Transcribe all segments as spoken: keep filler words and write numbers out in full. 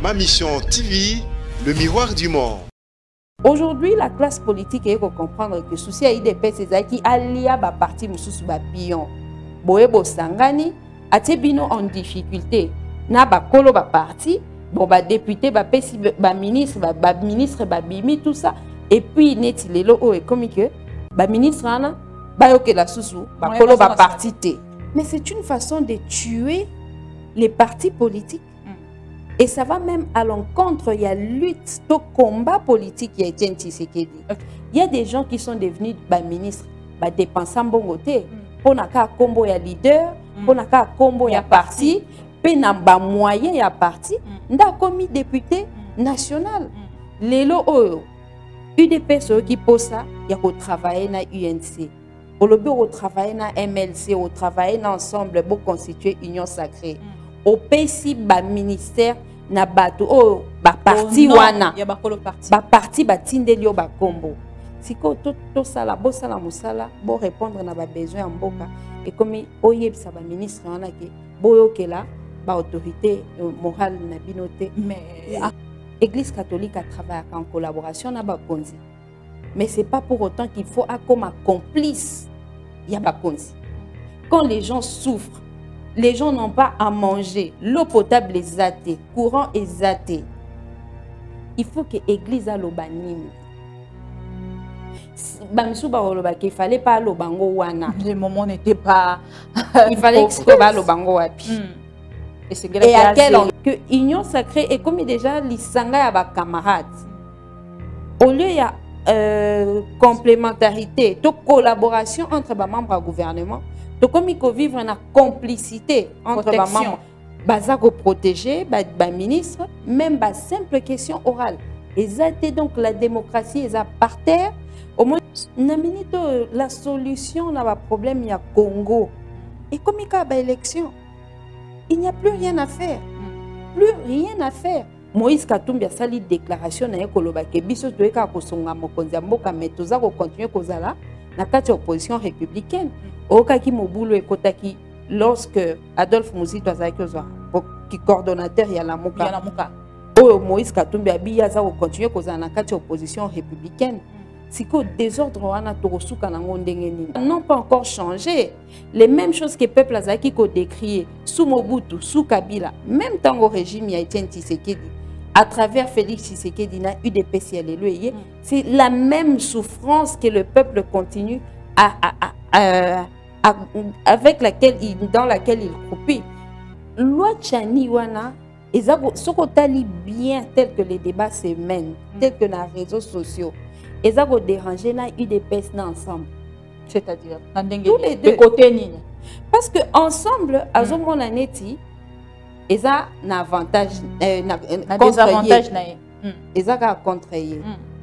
Ma Mission T V, le miroir du monde. Aujourd'hui, la classe politique est de comprendre que souci a I D P S qui alia ba parti mususu ba pion. Boebo sangani atebino en difficulté. Na ba kolo ba parti, bon ba député ba pesi ba ministre ba, ba ministre ba bimi tout ça et puis neti lelo o e comme que ba ministre ana ba yoke la susu ba kolo ba parti té. Mais c'est une façon de tuer les partis politiques. Et ça va même à l'encontre, il y a lutte, tout combat politique qui a été Tshisekedi. Il y a des gens qui sont devenus bah, ministres, bah, dépensants bon côté. Pour naka combo il y a leader, pour naka combo il y a parti, pe namba moyen il y a parti, nda commis député national. Lelo oyo, U D P S qui pose ça, il y a travailler na U N C. Au le bureau travailler na M L C, au travailler ensemble pour constituer union sacrée. Au P C ba ministère na bato oh ba parti oh, wana ya ba kolo parti ba parti ba tindelio ba kombo siko to to sala bo sala musala bo répondre na ba besoin en mboka et comme oyebisa ba ministre wana ke boyokela ba autorité morale na binote mais Église catholique a travaillé en collaboration na ba konzi mais c'est pas pour autant qu'il faut à comme complice ya ba konzi. Quand les gens souffrent, les gens n'ont pas à manger, l'eau potable est zatée, courant est zaté. Il faut que l'église a l'obanim. Il fallait pas l'obango wana. Le moment n'était pas. Il fallait que l'obango wapi. Et à quel endroit que union sacrée est comme déjà l'isanga à ba camarades. Au lieu il y a euh, complémentarité, toute collaboration entre les membres du gouvernement. Donc, comme il faut vivre une complicité entre les membres, baza ko protéger, les ministres, même la simple question orale. Et ça donc la démocratie est par terre. Au moins, la solution à le problème, il y a Congo. Et comme il y a une élection, il n'y a plus rien à faire. Plus rien à faire. Moïse Katumbi a sali déclaration na ekoloba ke biso toeka ko songa mokonzi mboka mais toza ko continuer kozala na kati opposition républicaine. Okaki Mobulu ekotaki lorsque Adolphe Muzito azaki ozwa qui coordonnateur ya la Muka. Ya la Muka. Oyo Moïse Katumbi abiya za ko continuer kozala na kati opposition républicaine. Siko désordre wana tokosuka nango ndenge nini. Non pas encore changé. Les mêmes choses que peuple azaki ko décrier sous Mobutu, sous Kabila, même temps au régime il a été Tshisekedi. À travers Félix Tshisekedi na U D P S mm. c'est la même souffrance que le peuple continue à, à, à, à, à avec laquelle il, dans laquelle il croupit. Loi Tchani wana sokotali bien tel que les débats se mènent, mm. tel que dans les réseaux sociaux. Et ça va déranger na U D P S na ensemble. C'est-à-dire tous les deux côtés. Parce que ensemble, à ce moment là neti, ils ont un avantage, un désavantage, ils ont un contre-yé.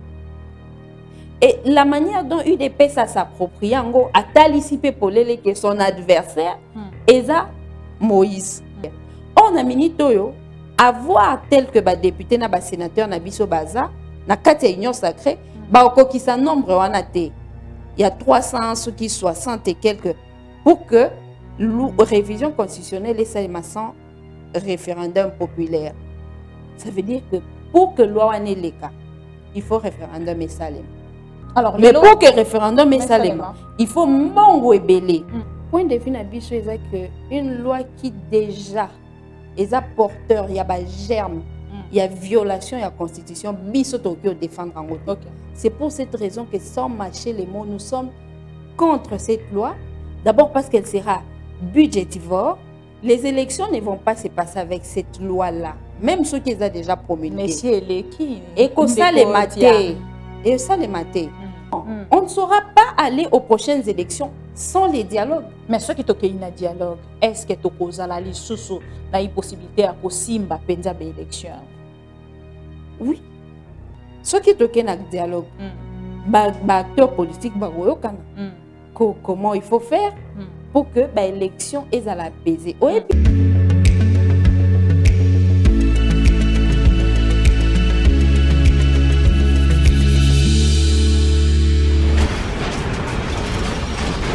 Et la manière dont U D P S a s'approprié, a talicipé pour les que son adversaire, ils ont Moïse. On a mis toyo avoir tel que ba député na ba sénateur na biso baza na kati union sacrée, ba okokisa nombre wana te. Il y a trois cents, ceux qui soixante et quelques pour que la révision constitutionnelle est sans référendum populaire. Ça veut dire que pour que loi ait le cas, il faut référendum et salem. Alors, mais pour que référendum et salem, il faut mongo et belé. Point de vue n'abisso est que une loi qui déjà est porteur, il y a des germes, il y a violation de la constitution, biso tokyo défendre en haut. Okay. C'est pour cette raison que sans mâcher les mots, nous sommes contre cette loi. D'abord parce qu'elle sera budgétivore. Les élections ne vont pas se passer avec cette loi-là. Même ceux qui ont déjà promulgué. Messieurs les qui? Et que ça les maté. Et ça les maté. Mm. Mm. On ne saura pas aller aux prochaines élections sans les dialogues. Mais ceux qui ont un dialogue, est-ce que tu as une possibilité à Simba pendant l'élection? Oui. Ceux qui ont un dialogue, les acteurs politiques, comment il faut faire pour que l'élection soit à l'apaiser.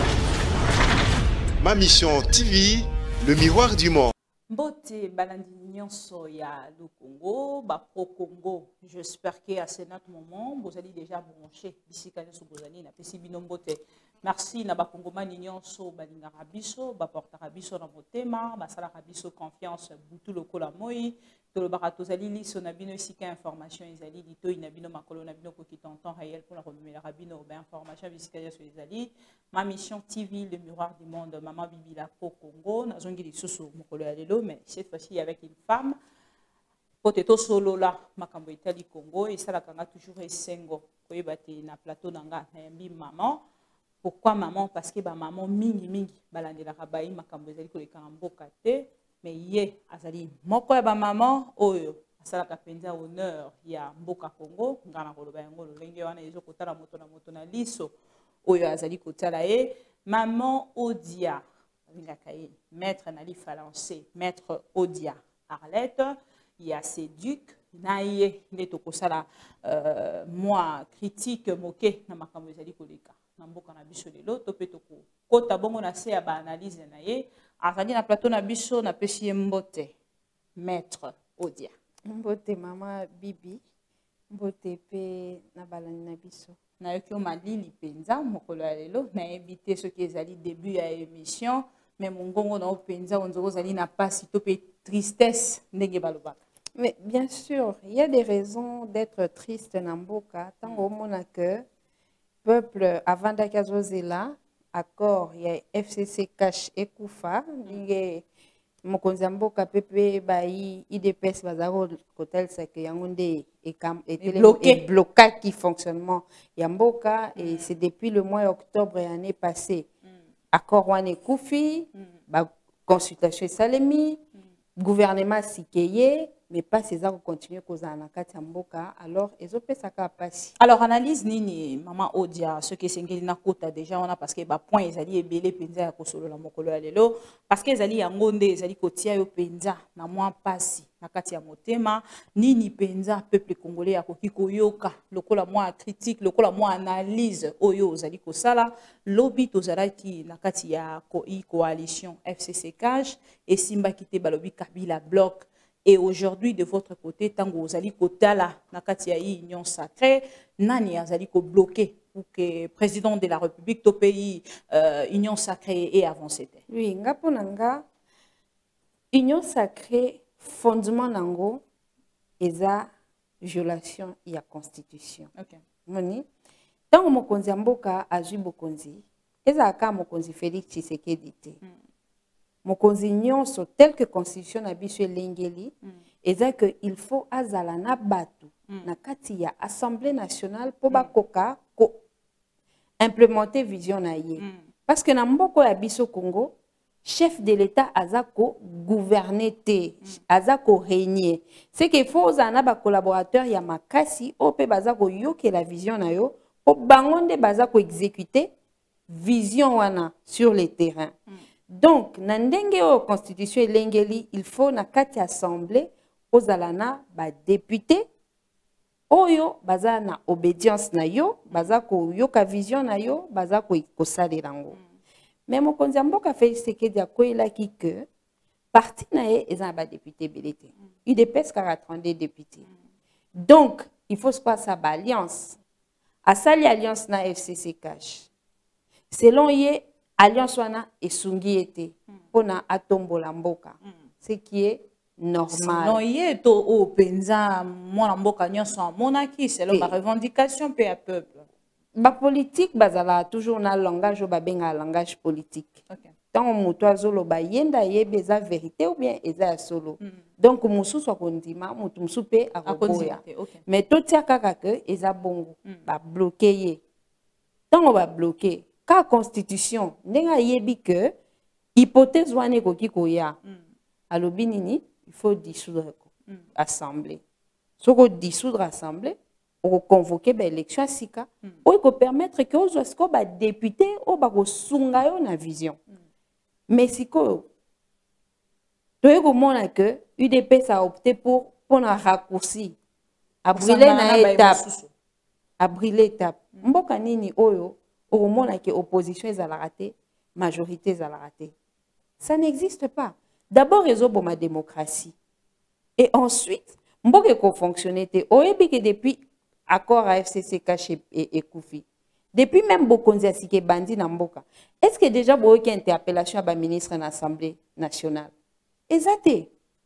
Ma Mission T V, le miroir du monde. Mbote Balandi nyonso ya le Congo, ba pro Congo. J'espère que à ce moment vous allez déjà brancher bisika nyonso vous allez na pesi binombote. Merci na ba Congomani nyonso ba lingaka biso, ba portaka biso na motema, ba salaka biso confiance butu lokola moi. To le barato zali liso na bino isika information ezali lito ina bino makolo na bino ko ki temps réel pour la remettre rabino ba information bisika nyonso ezali. Ma mission T V le miroir du monde, maman Bibi la pro Congo na zongi lisusu mokolo ya lelo, mais cette fois-ci avec une femme. Poteto solo la makambo itali Congo et ça la kanga toujours esengo koyeba te na plateau nanga na yambi maman. Pourquoi maman? Parce que ba maman mingi mingi balandela kabai makambo ezali koleka mboka te, mais ye azali moko ya ba maman oyo asala ka penza honneur ya mboka Congo ngana koloba yango lolenge wana ezo kotala moto na moto na liso oyo azali kotala e maman Odia ngaka ye maître Nali Falancé, maître Odia Arlette ya séduc na ye ndeto kosala euh, moi critique moke na makambo ezali koleka na mboka na biso lelo to pe to kota bongo na se ya ba analyse na ye azali na plateau na biso na pesi ye mbote maître Odia. Mbote mama Bibi mbote pe na balani na biso na yoki malili penza mokolo ya lelo na invité ce qui ezali début ya émission mais mongongo na penza onzo zali na pasi to pe tristesse ndenge balobaka. Mais bien sûr, il y a des raisons d'être triste na mboka tant au mona que peuple avant d'akazozela accord il y a F C C cash et Koufa ndenge mokonzi mboka pepe ba I D P S bazaro hotel sake yangonde et cam et bloqué bloqué qui fonctionnement ya mboka et c'est depuis le mois d'octobre l'année passée accord wane Koufi ba consultation salemi gouvernement sikeye mais pas ces gens continuer cause en akati mboka alors ils ont ça capacité. Alors analyse nini maman Odia ce que sengeli na kota déjà on a parce que ba point ezali ebele penza ya kosolo la mokolo ya lelo parce que ezali yangonde ezali kotia yo penza na mwa pasi na kati ya motema nini penza peuple congolais ya koki koyoka lokola mwa critique lokola mwa analyse oyo ezali kosala lobi tozalaki na kati ya ko I coalition F C C cash et simba kite balobi Kabila bloc. Et aujourd'hui, de votre côté, tant que vous allez kotala nakatia union sacrée, nani azali ko bloquer pour que président de la République au pays euh, union sacrée et avancé. Oui, ngaponanga union sacrée fondement nango eza violation ya constitution. OK. Moni tant mokonzi mboka azui bokonzi eza ka mokonzi Félix Tshisekedi te. Mm. Mokonzi nyonso tel que constitution na biso lengeli mm. eza que il faut azala na batu mm. na kati ya assemblée nationale pour mm. bakoka ko implémenter vision na ye mm. parce que na mboko ya biso Congo chef de l'état azako gouverner te mm. azako régner c'est qu'il faut azana ba collaborateur ya makasi ope bazako yoke la vision na yo po bangonde bazako exécuter vision wana sur le terrain mm. Donc, nandenge o constitution elengeli, il faut na kati assemblée ozalana ba député oyo baza na obédience na yo, baza ko yoka vision na yo, baza ko kosala lango. Mais mokonzi mboka Félix Tshisekedi akoyelaki que parti na ye eza ba député belete. U D P S trente-deux députés. Donc, il faut se passer à alliance. A sali alliance na F C C cash. Selon ye alliance wana esungi ete pona atombola mboka ce qui est normal. Non yé to o penza mona mboka nyonso monaki selon ma revendication peu à peuple. Ba politique bazala toujours na langage ba benga langage politique. OK. Tant muto azolo ba yenda yebe eza vérité ou bien eza solo. Mm. Donc mususu akondima mutu musupe akoboya. Okay. Mais totia kaka ke eza bongo mm. ba bloquer ye. Tant ba bloquer ka constitution nenga yebi que hypothèse wane koki koya mm. alobi nini il faut dissoudre mm. assemblée soko dissoudre assemblée ou convoquer ba élection sika mm. ou ko permettre que aux osko ba député o ba ko sunga yo na vision mm. mais siko to ko mona que U D P S a opté pour pour un raccourci a brûler na étape a brûler étape mm. mboka nini oyo au moment que l'opposition est à la ratée, majorité est à la ratée. Ça n'existe pas. D'abord, ils ont ma démocratie. Et ensuite, mboka ko fonctionner te oyebi que depuis accord à F C C caché et, et Koufi. Depuis même Bokonzi Asike bandi na mboka. Est-ce que déjà boye ki interpellation à ba ministre en Assemblée nationale? Exacté.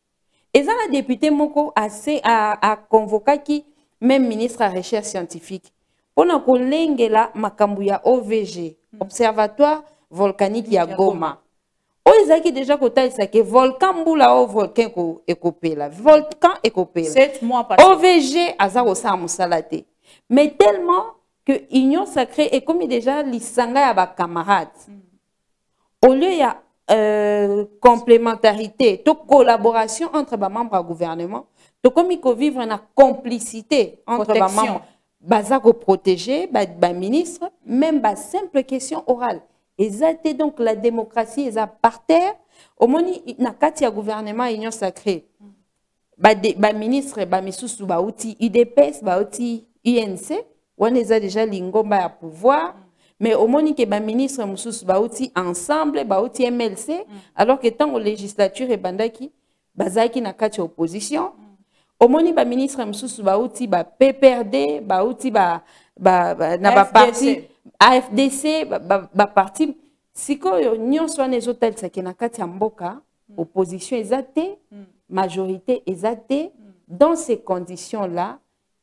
Et ça la député moko assez à à convoquer qui même ministre à recherche scientifique. Pour na kolengela makambu ya O V G, mm. Observatoire volcanique ya Goma. O ezaki déjà kota isake volcan mbula o volcan ko ekopela. Volcan ekopela. sept mois passés. O V G azako sa musalate. Mais tellement que Union Sacrée est comme déjà l'isanga ya ba camarades. Mm. Au lieu il y a euh, complémentarité, to collaboration entre les membres du gouvernement, to comme il faut vivre une complicité entre les membres, bazako protéger, ba, ba ministre, même ba simple question orale. Et ça donc la démocratie est par terre. Au moins na kati ya gouvernement Union Sacrée, ba, de, ba ministre, ba misusu ba outil U D P S, ba outil U N C, on est déjà lingomba ya pouvoir. Mais au moins que ba ministre moussous ba outil ensemble ba outil M L C mm. alors que tant aux législature et bandaki bazaki na kati opposition mm. Au moins ba ministre moussous ba outil ba P P R D ba outil ba ba, ba na ba parti A F D C ba, ba, ba parti siko nyon soit les hôtels ça qui na kati mboka mm. Opposition exacte mm. Majorité exacte mm. Dans ces conditions là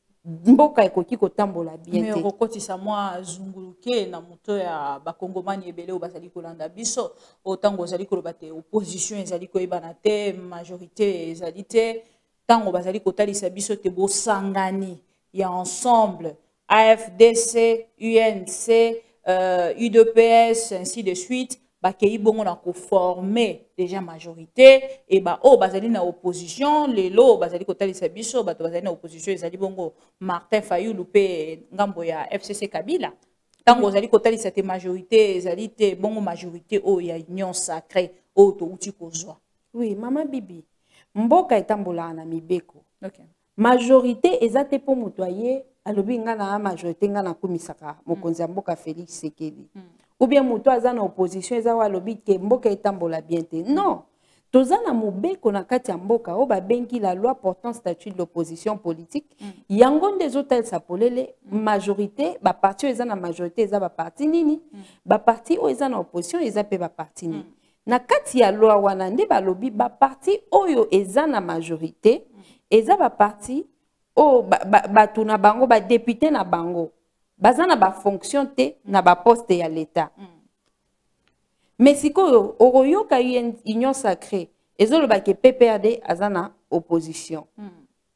mboka ekoki kotambola bien te. Mais okotisa mwa zunguluke na moto ya bakongomani ebele obazali kolanda biso otango ozali koloba te opposition ezali koyebana te majorité ezali te tango bazali kotalisa biso te bosangani ya ensemble A F D C, U N C, euh, U D P S ainsi de suite bakei bongo na ko former déjà majorité et ba o bazali na opposition les lo bazali ko talisa biso bato bazali na opposition ezali bongo Martin Fayulu pe ngambo ya F C C Kabila tango bazali ko talisa te majorité ezali te bongo majorité o ya Union Sacrée o to uti kozwa. Oui mama bibi mboka etambola na mibeko. OK. Majorité ezate pour mutoyer alobi ngana majorité ngana komisaka mokonzi mboka Félix Tshisekedi. Mm. Ou bien muto aza na opposition eza wa lobi ke mboka etambola bien te. Non. Toza na mobeko na kati ya mboka o ba bengi la loi portant statut de l'opposition politique. Mm. Yango des hôtels sapolele mm. Majorité ba parti eza na majorité eza ba parti nini? Mm. Ba parti o eza na opposition eza pe ba parti nini? Mm. Na kati ya loi wana nde ba lobi ba parti oyo eza na majorité mm. Eza ba parti o ba, ba, ba tuna bango ba député na bango. Bazana ba fonction te na ba poste ya l'État. Mm. Mais si ko oroyo ka Union Sacrée ezolo ba ke P P R D azana opposition. Mm.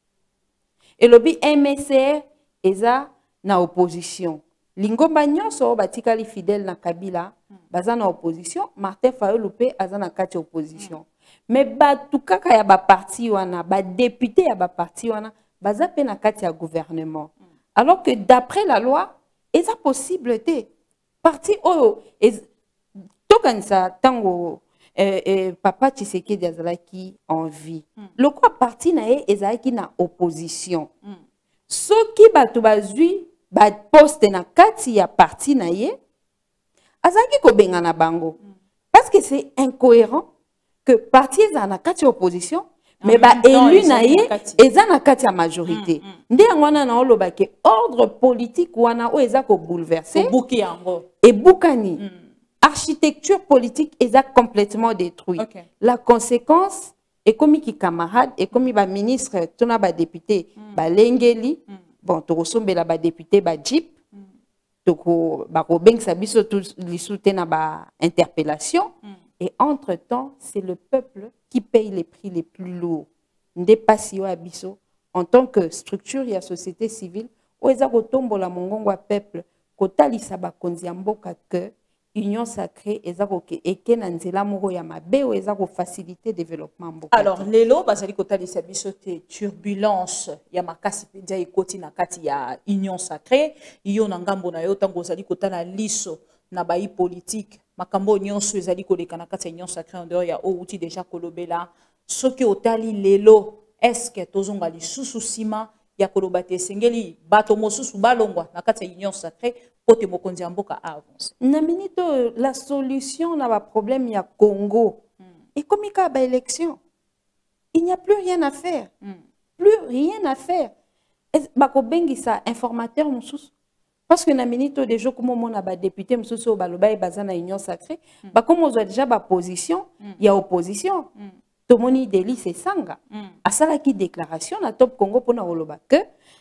Et lobi M S R eza na opposition. Lingomba nyonso batikali fidèle na Kabila mm. Bazana opposition, Martin Fayulu pe azana kati opposition. Mm. Mais batu kaka ya ba parti wana ba député ya ba parti wana baza pe na kati ya gouvernement. Mm. Alors que d'après la loi, est-ce possible te parti oyo tokanisa tango eh, eh, papa Tshisekedi azalaki en vie. Mm. Le quoi parti na ye ezalaki na opposition. Mm. Soki batu bazui ba poste na kati ya parti na ye azalaki ko benga na bango. Mm. Parce que c'est incohérent que parti eza na kati ya opposition mais ba élu na ye eza na kati ya majorité. Nde ngwana na oloba ke ordre politique wana o eza ko bouleverser buki yango et bukani mm. Architecture politique eza complètement détruite. Okay. La conséquence est comme ki camarade et comme ba ministre tona ba député mm. ba lengeli mm. bon to sombela ba député ba jeep mm. to ko ba ko bengsa biso tous li soutena ba interpellation. Mm. Et entre-temps, c'est le peuple qui paye les prix les plus lourds. Ndepasi wa biso en tant que structure ya société civile, o eza ko tombola mongongo wa peuple kotalisa ba konzi ya mboka que Union Sacrée eza ko eke na nzela moko ya mabe o eza ko faciliter développement mboka. Alors lelo bazali kotalisa biso te turbulence ya makasi penza ekoti na kati ya Union Sacrée, iyo na ngambo na yo tango zali kotala liso na bayi politique. Makambo nyonso ezali koleka na kati ya Union Sacrée en dehors ya o uti déjà kolobela soki otali lelo est-ce que tozonga lisusu sima ya koloba te sengeli bato mosusu balongwa na kati ya Union Sacrée pote mokonzi ya mboka avance na minito la solution na ba problème ya Congo mm. Et comme ka ba élection il n'y a plus rien à faire. Mm. Plus rien à faire. Bako bengi ça informateur moussous. Parce que na minute des jours comme on a ba député moussous au baloba et bazana union sacrée, mm. bah comme on a déjà ba position, il mm. y a opposition. Mm. Tomoni Deli c'est sanga. Mm. À ça la qui déclaration na top Congo pour na oloba que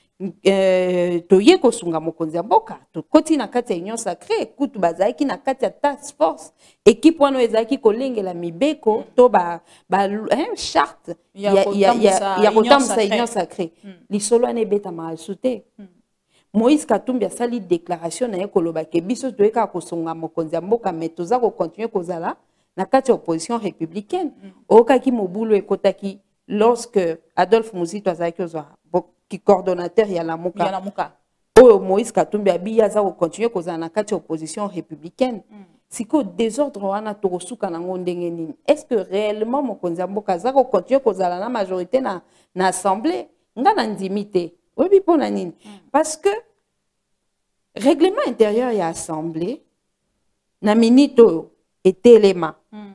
euh toye ko sunga mokonzi mboka to koti na kati ya union sacrée kutu bazaki na kati ya task force équipe wano ezaki kolengela mibeko mm. to ba ba hein, charte ya ya ya ya kotamsa union sacrée mm. lisolo ane beta mal souté mm. Moïse Katumbi a sali déclaration na ekoloba ke biso toyeka ko sunga mokonzi mboka mais toza ko continuer kozala na kati ya opposition républicaine mm. okaki mobulu ekotaki lorsque Adolphe Muzito azaki ozwa qui coordonnateur ya la Muka. Ya la Muka. Oh Moïse Katumbi abiya za ko continuer kozala na kati opposition républicaine. Mm. Siko désordre wana tokosuka nango ndenge nini. Est-ce que réellement mokonzi mboka za ko continuer kozala na majorité na na assemblée nga na ndimité. Obi pona nini? Mm. Parce que règlement intérieur ya assemblée na minito etelema. Mm.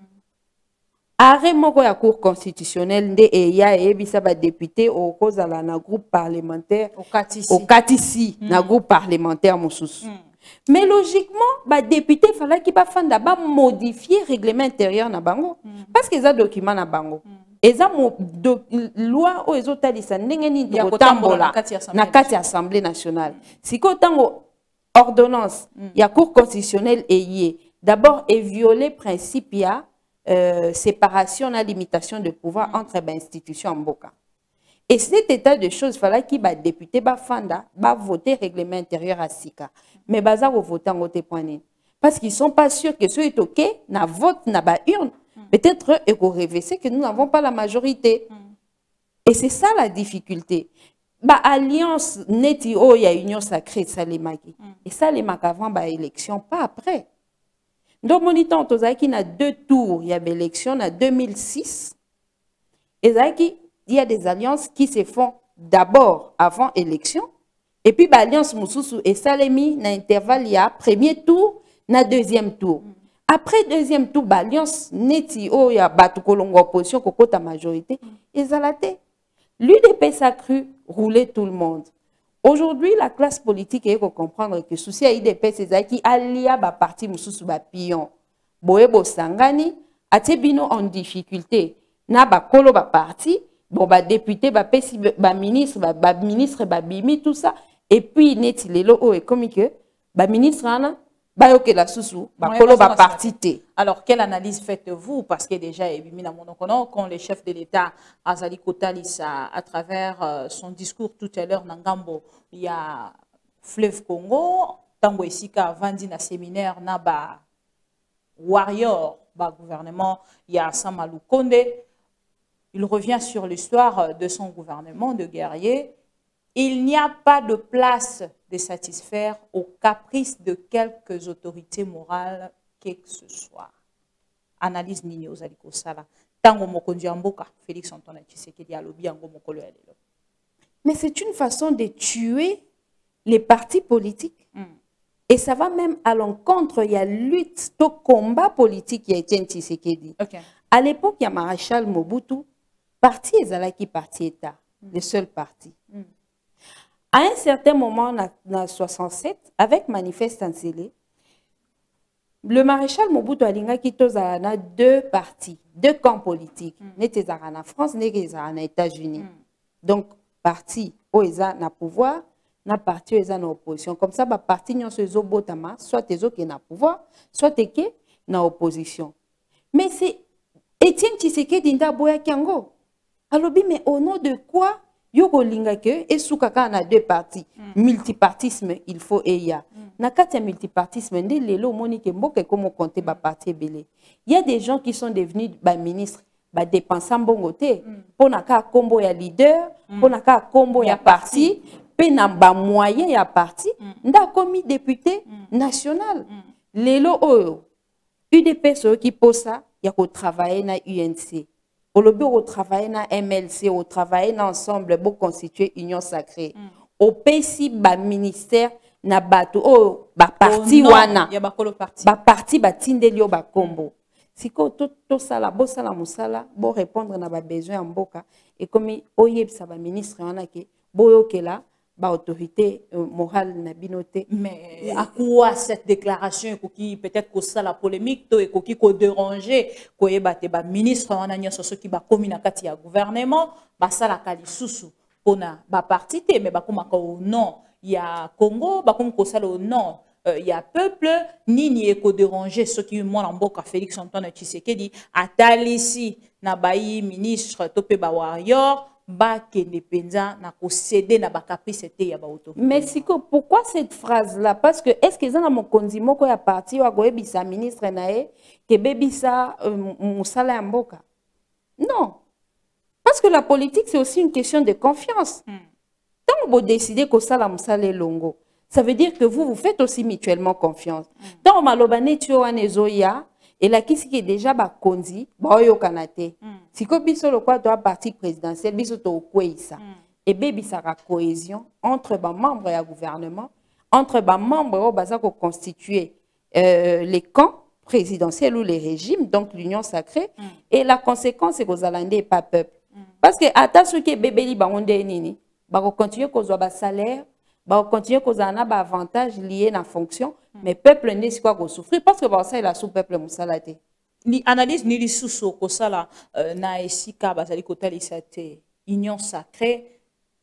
Arrêt moko ya cour constitutionnelle nde e ya ebisa ba député au kozala na groupe parlementaire au katisi au katisi mm. na groupe parlementaire mosusu mm. mais logiquement ba député fallait ki ba fanda ba modifier règlement intérieur na bango mm. parce que za document na bango mm. eza mo do, loi o ezotalisa ndenge ni to tambola na kati assemblée nationale mm. siko tango ordonnance mm. ya cour constitutionnelle eye d'abord est violé principe ya Euh, séparation, la limitation de pouvoir mm. entre les institutions en Mboka. Et cet état de choses, il fallait qu'il y ait des députés, bah fanda, bah voter règlement intérieur à Sika. Mais bah ça va voter en voter point. Parce qu'ils sont pas sûrs que ce est ok, na vote, na ba urne. Mm. Peut-être eux, ils révélé que nous n'avons pas la majorité. Mm. Et c'est ça la difficulté. Bah alliance neti oh il y a union sacrée ça les maki. Mm. Et ça les maki avant bah élection, pas après. Donc, monitant, il y a deux tours, il y a l'élection en deux mille six. Et il y a des alliances qui se font d'abord avant l'élection. Et puis, l'alliance Moussoussou et Salemi, dans l'intervalle, il y a premier tour, na deuxième tour. Mm. Après deuxième tour, l'alliance Neti, oh, il y a Batou Kolongo opposition, Kokota majorité, et Zalaté. L'U D P s'est cru rouler tout le monde. Aujourd'hui, la classe politique est de comprendre que souci à I D P, c'est qui alia ba parti mususu ba pion. Boebo sangani, atebino en difficulté. Na ba kolo ba parti, bon ba député, ba pesi, ba ministre, ba, ba ministre, ba bimi, tout ça. Et puis, neti lelo o et comme que, ba ministre ana, ba yoke la susu, ba kolo ba parti te. Alors, quelle analyse faites-vous? Parce que déjà, quand le chef de l'État, Azali Kotalisa, à travers euh, son discours tout à l'heure, Nangambo, il y a Fleuve Congo, Tango Esika, Vandi na séminaire, Naba Warrior, ba gouvernement, il y a Samalou Konde. Il revient sur l'histoire de son gouvernement de guerrier. Il n'y a pas de place de satisfaire aux caprices de quelques autorités morales que ce soit. Analyse Nini Ozaliko Sala. Tango Mokonzi Mboka, Félix Antoine Tshisekedi alobi yango mokolo ya lelo. Mais c'est une façon de tuer les partis politiques. Mm. Et ça va même à l'encontre, il y a lutte, tout combat politique qui a été Tshisekedi. Okay. À l'époque, il y a Maréchal Mobutu, parti Ezalaki, parti État, mm. le seul parti. Mm. À un certain moment, en soixante-sept, avec Manifeste Ansele, le maréchal Mobutu Alinga qui a deux partis, deux camps politiques. Mm. N'est en France, n'est en États-Unis. Mm. Donc, parti où ils ont le pouvoir, na parti où ils ont l'opposition. Comme ça, bah parti n'y a soit ils ont le pouvoir, soit ils ont l'opposition. Mais c'est Étienne Tshisekedi Ndaboya Kiango. Alors, mais au nom de quoi? Yoko lingake et soukaka na deux partis. Mm. Multipartisme, il faut et ya. Mm. Na katia multipartisme, ndé lelo monique mboke comme compter ba parti belé. Il y a des gens qui sont devenus ba ministres, ba dépensant bongoté, pour na ka combo ya leader, pour na ka combo ya parti, pe na ba moyen ya parti, nda commis député national. Lelo oyo, U D P so qui pose ça, ya ko travailler na U N C. Au bureau travailler na M L C, au travailler ensemble pour constituer union sacrée. Mm. Au P S I ba ministère na bato oh ba parti wana. Ya ba kolo parti. Ba parti ba tindelio ba kombo. siko to to sala bo sala musala bo répondre na ba besoin en mboka et comme oyebisa ba ministre wana ke boyokela ba autorité euh, morale na binoté. Mais à quoi cette déclaration qui peut-être que ça la polémique to et qui ko déranger ko yebate ba ministre wana nyoso so ki ba komi na kati ya gouvernement ba sala kali susu pona ba parti te mais ba komaka au nom ya Congo ba kom ko sala au nom il y a peuple ni ni éco déranger ceux qui moi en boka Félix Antoine Tshisekedi atalisi na bayi ministre topé ba warrior ba kende penza na ko céder na ba capacité ya ba auto. Mais siko pourquoi cette phrase là parce que est-ce que ça na mokonzi moko ya parti wa go ebisa ministre nae ke bebisa musala ya mboka? Non. Parce que la politique c'est aussi une question de confiance. Hmm. Tant vous décidez que ça la musala longo ça veut dire que vous, vous faites aussi mutuellement confiance. Dans mm. Malobane, tu as un et la qui est déjà ba konzi, ba yo kanate. Si ko biso le quoi doit parti présidentiel, biso to kweisa. Et bébi ça la cohésion entre ba membres et gouvernement, entre ba membres au baza ko constituer euh, les camps présidentiels ou les régimes, donc l'union sacrée. Mm. Et la conséquence c'est que vous allez pas peuple. Mm. Parce que à ce qui est bébé li ba onde nini, ba ko continuer ko zo ba salaire. Bah, continuer à causer un avantage lié à la fonction, mm. mais le peuple n'est pas quoi souffrir parce que bah, ça, il a sous peuple moussalate. Ni analyse ni les sous ko sala na esika bazali ko tali cette union sacrée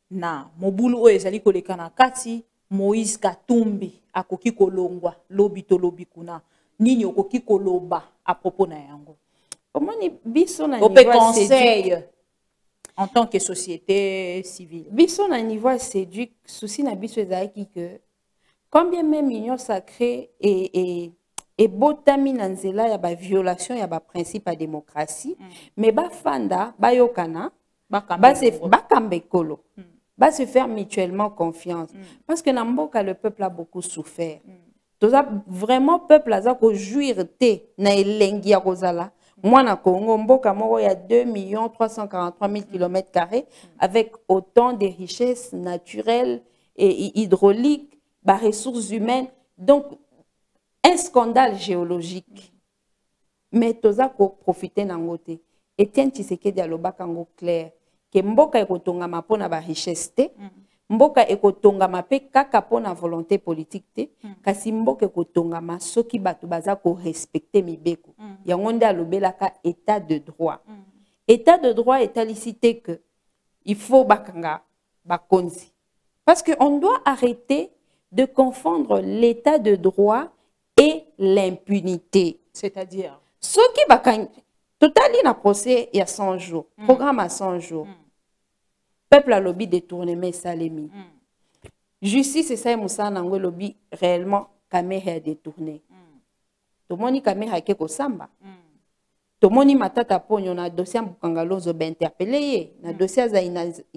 na mobulu o ezali ko lekana kati Moïse Katumbi akoki kolongwa lobi to lobi kuna nini okoki koloba à propos na yango. Comment ni biso na niveau conseil en tant que société civile. Biso na niveau séduit souci na biso ezaki que combien même union sacrée et et et botami na nzela ya ba violation ya ba principe à démocratie mm. mais ba fanda ba yokana ba se ba kambekolo mm. ba se faire mutuellement confiance mm. parce que na mboka le peuple a beaucoup souffert. Mm. Toza vraiment peuple aza ko jouir te na elengi ya kozala. Moi, na Congo, mboka moko, il y a deux millions trois cent quarante-trois mille kilomètres carrés avec autant de richesses naturelles et hydrauliques, bah, ressources humaines. Donc, un scandale géologique. Mais toza ko profiter nangote. Etienne Tshisekedi aloba kango clair que mboka ekotongama pona ba richesse te, mboka ekotongama pe kaka pona volonté politique te, kasi mboka ekotongama soki bato baza ko respecter mibeko. Yango nde alobelaka état de droit. État de droit est alicité que il faut bakanga bakonzi. Parce que on doit arrêter de confondre l'état de droit et l'impunité. C'est-à-dire ceux qui bakanga totali na procès il y a cent jours, mm. programme à cent jours. Mm. Peuple a lobby détourné mais salemi. Mm. Justice c'est ça Moussa Nango lobby réellement caméra a détourné. Mm. Tout le monde caméra ke ko samba. Mm. Tout le monde matata ponyo na dossier Mbukangalozo ba interpellé, na dossier za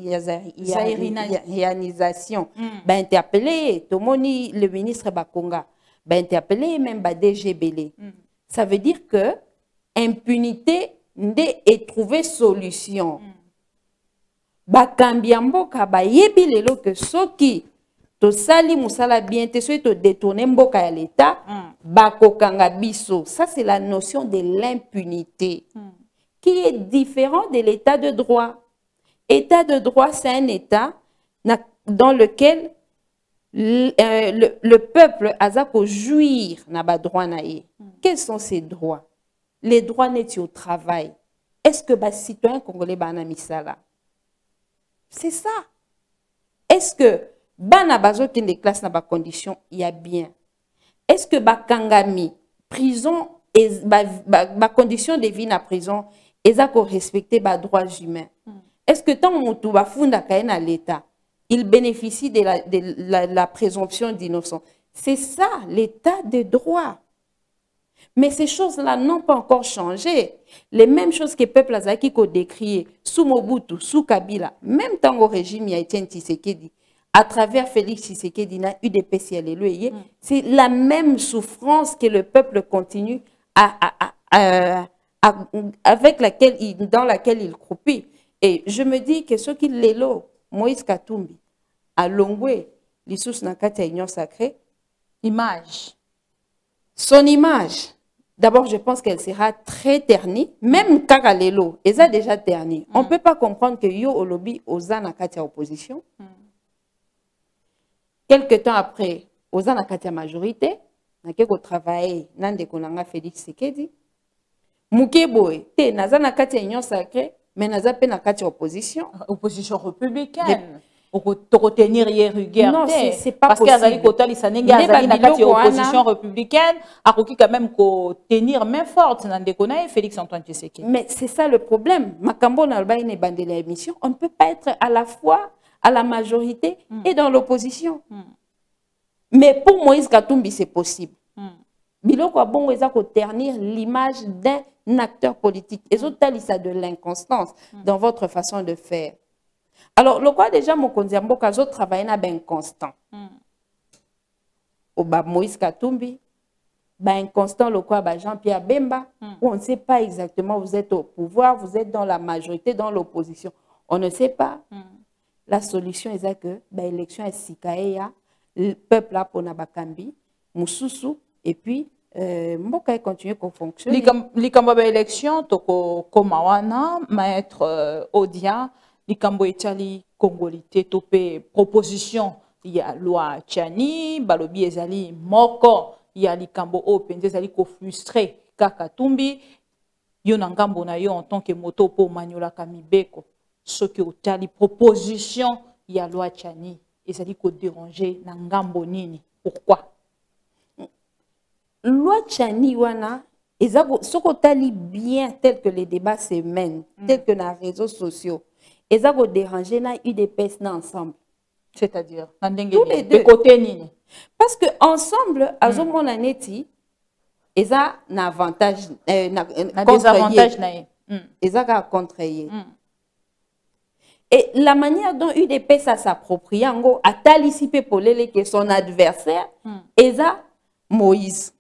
réalisation ba interpellé, tout le monde le ministre Bakonga ba interpellé même ba D G Belé. Mm. Ça veut dire que impunité et trouver solution. Mm. Bakambia mboka ba yebi lelo que soki to sali musala bien te so to détourner mboka ya l'état mm. bakokanga biso. Ça c'est la notion de l'impunité mm. qui est différent de l'état de droit. État de droit c'est un état dans lequel le, euh, le, le peuple a ko jouir na ba droit na ye. Mm. Quels sont ses droits? Les droits nets au travail. Est-ce que les citoyens congolais bana misala? C'est ça. Est-ce que bana bazo qui des classes na ba condition il y a bien? Est-ce que ba kangami prison et ba, ba, ba condition de vie na prison et ça ko respecter ba droits humains? Mm. Est-ce que tant mutu ba funda kaena l'état il bénéficie de la de la, la présomption d'innocence? C'est ça l'état de droit. Mais ces choses-là n'ont pas encore changé. Les mêmes choses que le peuple azaki ko décrié sous Mobutu, sous Kabila, même temps au régime il y a Etienne Tshisekedi, à travers Félix Tshisekedi, il y a eu des P C L. Mm. C'est la même souffrance que le peuple continue à, à, à, à, avec laquelle il, dans laquelle il croupit. Et je me dis que ce qui l'élo, Moïse Katumbi, à Longwe, l'Issous Nakata Union Sacrée, image. Son image D'abord, je pense qu'elle sera très ternie, même Kagalelo, elle a déjà terni. On ne peut pas comprendre que yo au lobby aux Anakatia opposition. Mm. Quelque temps après, aux Anakatia majorité, n'a que travailler dans des konanga Félix Sekedi. Mukeboe, te Nazanakatia union sacrée, mais Nazape Nakatia opposition. Opposition républicaine. Pour retenir hier Ruguer. Non, c'est pas parce possible. Parce qu'il y a une opposition républicaine, à quand même tenir main forte dans des connaissances Félix Antoine Tshisekedi. Mais c'est ça le problème. Makambo Nalba est bandé l'émission. On ne peut pas être à la fois à la majorité mm. et dans l'opposition. Mm. Mais pour Moïse Katumbi, c'est possible. Biloko a bon ternir l'image d'un acteur politique. Et autres, ça de l'inconstance mm. dans votre façon de faire. Alors, le quoi déjà, mon kondiambo, quand je travaille na ben constant. Mm. Au bas Moïse Katumbi, ben constant, le quoi, ben Jean-Pierre Bemba, mm. où on ne sait pas exactement, vous êtes au pouvoir, vous êtes dans la majorité, dans l'opposition. On ne sait pas. Mm. La solution est que, ben élection est sikaeya, le peuple là pour Nabakambi, Moussousou, et puis, euh, Mboka continue à fonctionner. L'ikamba élection, toko komawana, maître Odia, Likambo etali congolité topé proposition il y a loi Tchani balobi ezali moko il y a likambo openze ezali ko frustré kaka tumbi yo na ngambo na yo en tant que moto po maniola kamibeko ce que otali proposition il y a loi Tchani ezali ko déranger na ngambo nini pourquoi loi Tchani wana ezako soko tali bien tel que les débats se mènent mm. tel que dans les réseaux sociaux. Et ça va déranger na U D P S ensemble. C'est-à-dire tous les deux côtés. Parce que ensemble, à ce moment-là, neti, et ça n'a avantage, n'a désavantage, et ça a contrarié. Et la manière dont U D P S s'approprie, en gros, a talicipé pour les que son adversaire, et ça Moïse.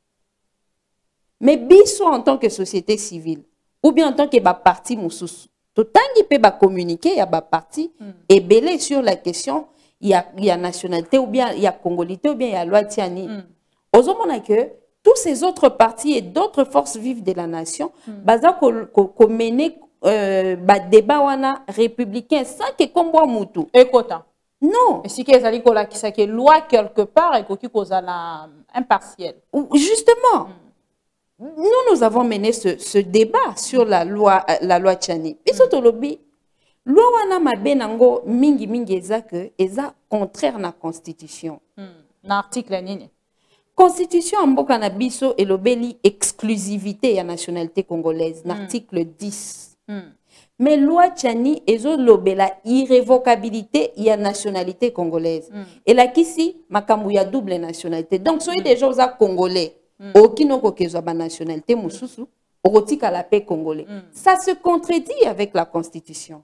Mais biso en tant que société civile, ou bien en tant que parti Moussous. Tout le temps qu'il peut communiquer, il y a des partis et belé sur la question, il y a, il y a nationalité ou bien il y a congolité ou bien il y a loi Tiani. Aux hommes que tous ces autres partis et d'autres forces vives de la nation, baza ko mener ba débat wana républicain sans que combo mutu. Et quota. Non. Et si que ezali ko la qui ça que loi quelque part et ko ki ko la impartiel. Justement. Mm. Nous, nous avons mené ce, ce débat sur la loi, la loi Tchani. Et surtout, lobby, loi wana mabe nango mingi mingi eza que eza contraire na constitution. Na article nini? Constitution mboka na biso et lobeli exclusivité ya nationalité congolaise, mm. l'article dix. Mm. Mais loi Tchani ezo lobela irrévocabilité ya nationalité congolaise. Mm. Et là kisi makambu ya double nationalité. Donc soyez mm. des gens congolais. Aucune mm. nationalité mususu, à la paix congolais. Mm. Ça se contredit avec la constitution.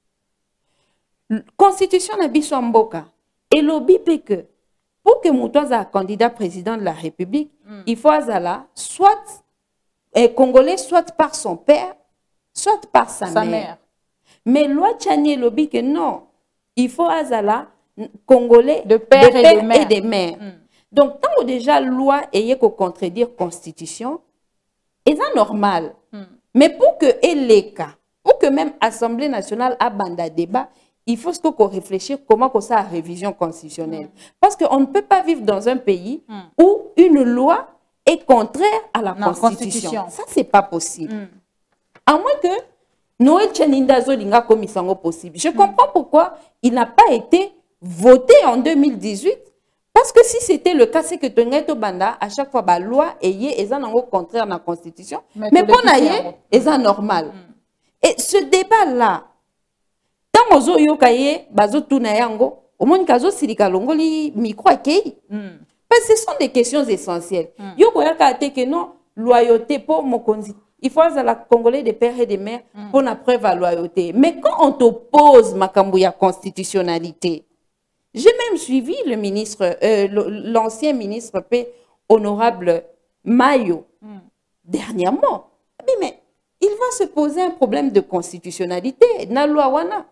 Constitution na biso mboka et lobby que pour que Moutouaza candidat président de la République, mm. il faut azala soit un Congolais, soit par son père, soit par sa, sa mère. mère. Mais loi Tchani lobby que non, il faut azala Congolais de père, de et, père de mère. et de mères. Mm. Donc, tant que déjà loi ayait qu'à contredire constitution, c'est normal. Mm. Mais pour que les cas, ou que même Assemblée nationale a banda débat, il faut qu'on réfléchisse comment que ça a révision constitutionnelle. Mm. Parce qu'on ne peut pas vivre dans un pays mm. où une loi est contraire à la non, constitution. constitution. Ça, c'est pas possible. Mm. À moins que Noël Tchaninda Zolinga comme il s'en possible. Je mm. comprends pourquoi il n'a pas été voté en deux mille dix-huit. Parce que si c'était le cas, c'est que Tongeto Banda, à chaque fois, la loi est contraire à la Constitution. Mais, mais pour naïe, c'est normal. Mm. Et ce débat-là, tant que vous avez bazo tunayango, au moins kazo silika longoli micro akei. Parce que ce sont des questions essentielles. Yo koya kate que non loyauté pour mokonzi. Il faut à la Congolais des pères et des mères mm. pour la preuve à loyauté. Mais quand on t'oppose makambuya constitutionnalité, j'ai même suivi le ministre, euh, l'ancien ministre paix honorable Mayo mm. dernièrement. Mais, mais il va se poser un problème de constitutionnalité. Na loi wana.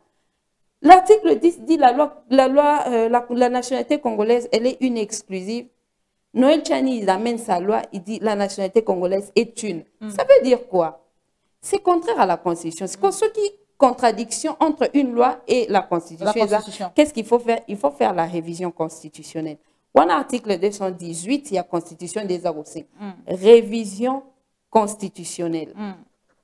L'article dix dit la loi, la loi, euh, la, la nationalité congolaise, elle est une exclusive Noël Tchani, il amène sa loi, il dit la nationalité congolaise est une. Mm. Ça veut dire quoi? C'est contraire à la Constitution. C'est mm. ce qui contradiction entre une loi et la Constitution. Constitution. Qu'est-ce qu'il faut faire? Il faut faire la révision constitutionnelle. Dans l'article deux cent dix-huit, il y a Constitution des Arosés. Mm. Révision constitutionnelle. Mm.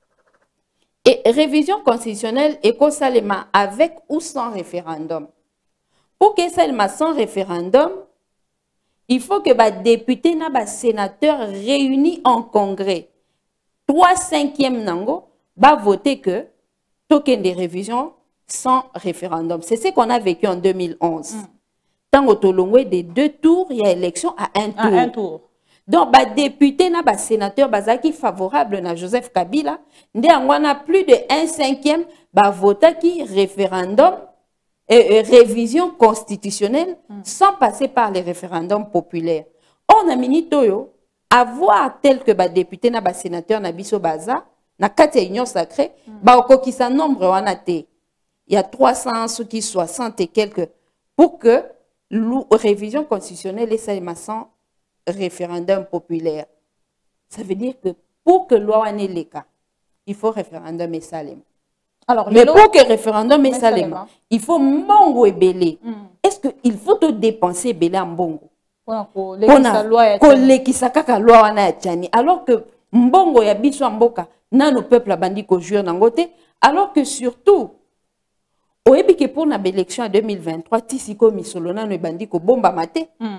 Et révision constitutionnelle est quoi ça avec ou sans référendum? Pour que ça soit sans référendum, il faut que les députés et les sénateurs réunis en congrès, trois cinquièmes nango, va voter que token de révision sans référendum. C'est ce qu'on a vécu en deux mille onze. Mm. Tant au Tolongwe, des deux tours, il y a élection à un tour. À un tour. Donc, les députés et les sénateurs qui sont favorables à Joseph Kabila, on a plus de un cinquième va voter qui référendum et, et révision constitutionnelle mm. sans passer par les référendums populaires. On a mis toyo avoir tel que les députés et les sénateurs na biso baza na kati union sacrée, ba okokisa nombre wana te. Il y a trois cents ceux qui soixante et quelques pour que la révision constitutionnelle est seulement sans référendum populaire. Ça veut dire que pour que loi wana le cas, il faut référendum et salem. Alors, mais pour que référendum et salem, il faut mbongo et belé. Mm. Est-ce qu'il faut te dépenser belé en bongo? Pour les qui s'akaka loi wana tchani. Alors que mbongo ya biso mboka na le peuple a bandi ko jure nangote. Alors que surtout, au que pour l'élection en deux mille vingt-trois, Tisiko Misolona ne bandi ko bomba mate. Mm.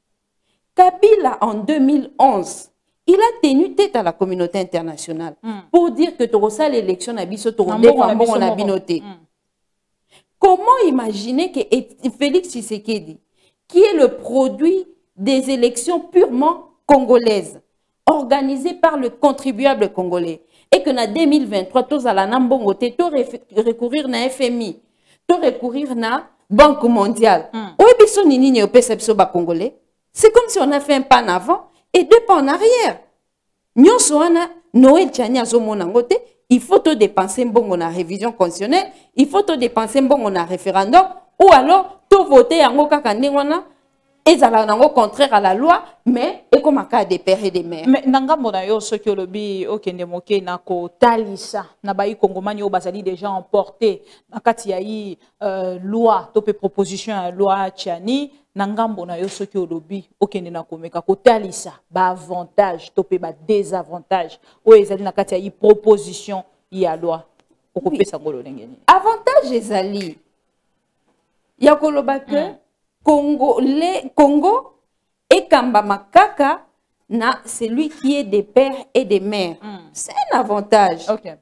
Kabila en deux mille onze, il a tenu tête à la communauté internationale mm. pour dire que tu as l'élection à biso to défendre la binoté. Comment imaginer que Félix Tshisekedi, qui est le produit des élections purement congolaises, organisées par le contribuable congolais, et que en deux mille vingt-trois, tous à la Nambongo, tu recourir à F M I, tu recourir à la Banque mondiale. Où est ce nini au P C B congolais? C'est comme si on a fait un pas en avant et deux pas en arrière. Nous sommes Noël Tchani à Zomonangote, il faut te dépenser bon la révision constitutionnelle, il faut te dépenser bon la référendum, ou alors te voter en Okakandengwana. Et ça va contraire à la loi, mais et comme un cas des pères et des mères. Mais nangambo na yo ce que le bi okende moke na ko talisa na bayi kongomani o bazali déjà emporté na kati ya yi loi topé proposition à loi Tchani nangambo na yo ce que le bi okende na ko meka ko talisa ba avantage topé ba désavantage o ezali na kati ya yi proposition ya loi ko pesa ngolo ndengeni. Avantage ezali ya koloba que Congo, les Congo et Kamba Makaka, c'est lui qui est des pères et des mères. Mm. C'est un avantage. Okay.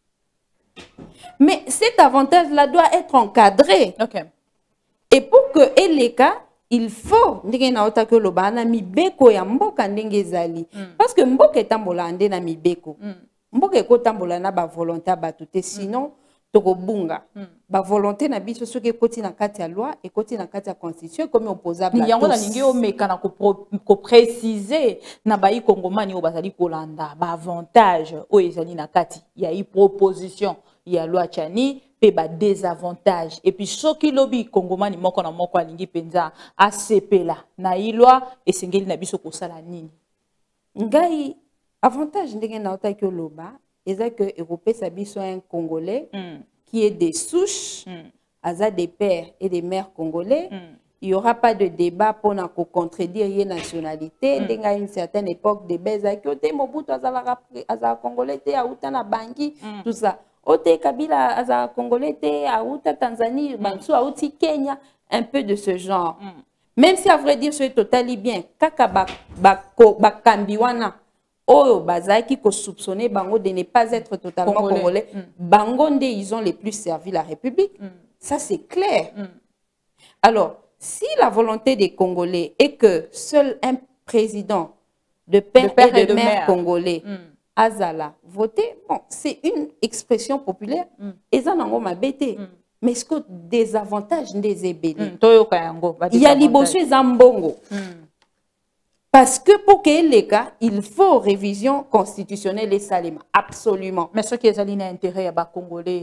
Mais cet avantage-là doit être encadré. Okay. Et pour que Eleka, il faut que le mi beko ya mboka ndenge zali. Parce que mboka est tambolande na mi beko. Mboka est tambola na ba volonté batute sinon tokobunga ba volonté na biso soki ekoti na kati ya loi ekoti na kati ya constitution comme opposable à tous. Yango na ningi o meka na ko préciser na bayi kongomani o bazali kolanda ba avantage o ezali na kati ya i proposition ya loi Tchani pe ba désavantage et puis soki lobi kongomani moko na moko alingi penza A C P la na i loi esengeli na biso kosala nini ngai avantage ndenge na otaki loba eza que Européen sabi soit un Congolais mm. qui est des souches, mm. aza des pères et des mères congolais. Mm. Il n'y aura pas de débat pour na contredire les nationalités. Mm. À une certaine époque, des belles qui Mobutu aza Congolais, aouta na Bangui, mm. tout ça. Ote Kabila aza Congolais, aouta Tanzanie, mm. Bansu aouti Kenya, un peu de ce genre. Mm. Même si à vrai dire c'est totalement bien, kaka bakambiwana. Oh, bazaki ko soupçonner bango de ne pas être totalement congolais. congolais. Mm. Bangonde, ils ont les plus servi la République. Mm. Ça, c'est clair. Mm. Alors, si la volonté des Congolais est que seul un président de père, de père et de, et de mère, mère congolais, mm. Azala, voter, bon, c'est une expression populaire. Mm. Et ça, n'en m'a bêté. Mm. Mais ce que des avantages des ébélés. Il y a l'ibossu Zambongo. Mm. Parce que pour que les cas, il faut révision constitutionnelle et salima. Absolument. Mais ce qui est à l'intérêt à Congolais,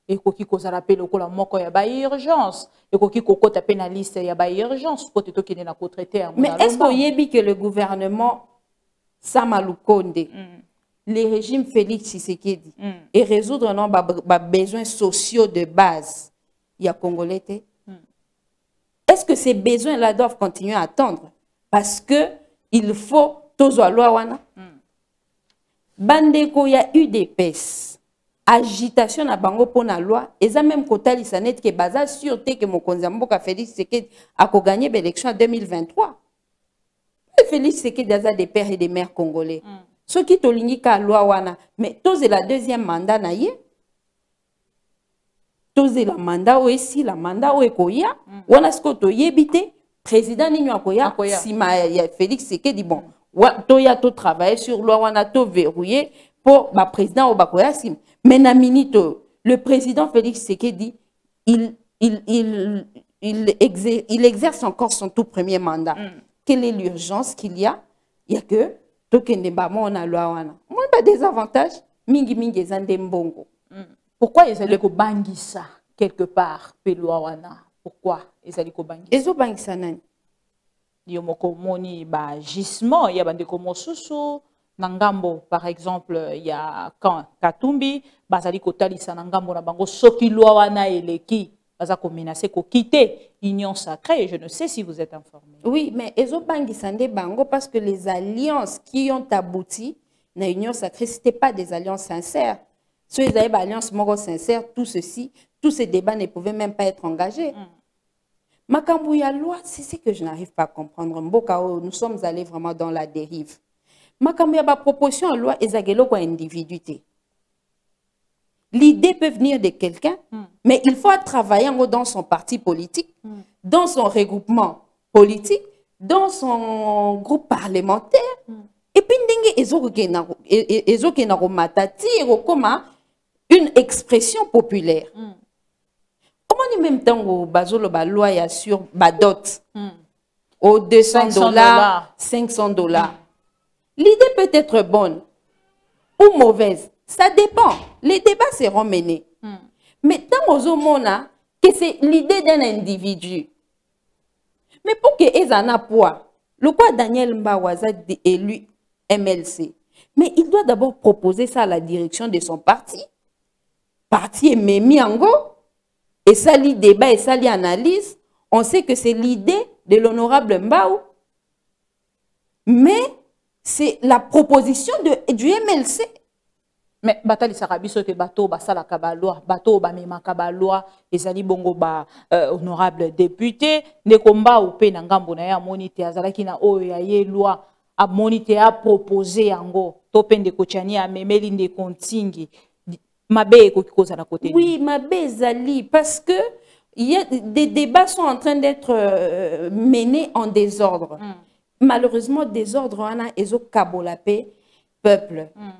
ekoki kozala pe lokola moko ya ba urgence ekoki kokota pe na liste ya ba urgence po te tokende na ko traiter ya mais est-ce que yebi que le gouvernement Sama Lukonde mm. le régime Félix Tshisekedi mm. et résoudre non ba, ba besoins sociaux de base il y a congolais mm. est-ce que ces besoins là doivent continuer à attendre parce que il faut tozo loi wana mm. bandeko il y a eu des pèses agitation na bango pour la loi et ça même kotali sanet que baza sûreté que mon konzamboka Félix Tshisekedi a ko gagné l'élection en deux mille vingt-trois. Félix Tshisekedi a des pères et des mères congolais. Mm. Ceux qui tolingi ka loi wana mais tous la deuxième mandat na ye. Tous la mandat ou ici la mandat ou ekoya wana sko to yebité président ninyo akoya sima ya Félix Tshisekedi bon wa to ya to travailler sur loi wana to verrouiller pour ba président au bakoya sim. Mais na minito, le président Félix Tshisekedi, il, il, il, il, exerce, il exerce encore son tout premier mandat. Mm. Quelle est l'urgence qu'il y a? Il y a que, on a moi, pas des avantages, mingi mingi zande mbongo. Pourquoi ils allaient ko bangisa quelque part, peloawana? Pourquoi ils allaient ko bangisa? Ils ont bangisa nani? Yomoko moni ba gisement, ya bande ko mosusu. Nangambo, par exemple, il y a quand Katumbi, Bazali Kotalisa Nangambo Nabango, Soki Loawana Eleki, Bazako menacé ko quitter Union Sacrée. Je ne sais si vous êtes informé. Oui, mais Ezo Bangi Sande Bango, parce que les alliances qui ont abouti dans l'Union Sacrée, ce n'étaient pas des alliances sincères. Si ils avaient des alliances moro sincères, tout ceci, tous ces débats ne pouvaient même pas être engagés. Mm. Makambouya loi, c'est ce que je n'arrive pas à comprendre. Mbokao, nous sommes allés vraiment dans la dérive. Makamouya ba proposition en loi ezagelo kwa individuité. L'idée peut venir de quelqu'un, mm. mais il faut travailler dans son parti politique, mm. dans son regroupement politique, dans son groupe parlementaire. Mm. Et puis ndenge ezoke na romatati comme une expression populaire. Mm. Comment en même temps bazolo ba loi ya sur badot mm. au deux cents dollars, cinq cents dollars. L'idée peut être bonne ou mauvaise. Ça dépend. Les débats seront menés. Mm. Mais tant aux homona, que c'est l'idée d'un individu. Mais pour que Ezana poids, le quoi Daniel Mbawaza est élu M L C. Mais il doit d'abord proposer ça à la direction de son parti. Parti est mis en go. Et ça, le débat et ça, l'analyse. On sait que c'est l'idée de l'honorable Mbaou. Mais c'est la proposition de, du M L C. Mais batali sarabi sote bateau basala kabaloi bateau ba mema kabaloi ezali bongo ba euh, honorable député ne komba ou pe na ngambo na ya monite azalaki na oyo ya ye loi a monite a proposé yango to pende kochani a memeli nde kontingi mabe ko koza na côté. Oui, mabe ezali parce que il y a des débats sont en train d'être euh, menés en désordre. Mm. Malheureusement, désordre, on a ezo kabolapé peuple. Mm.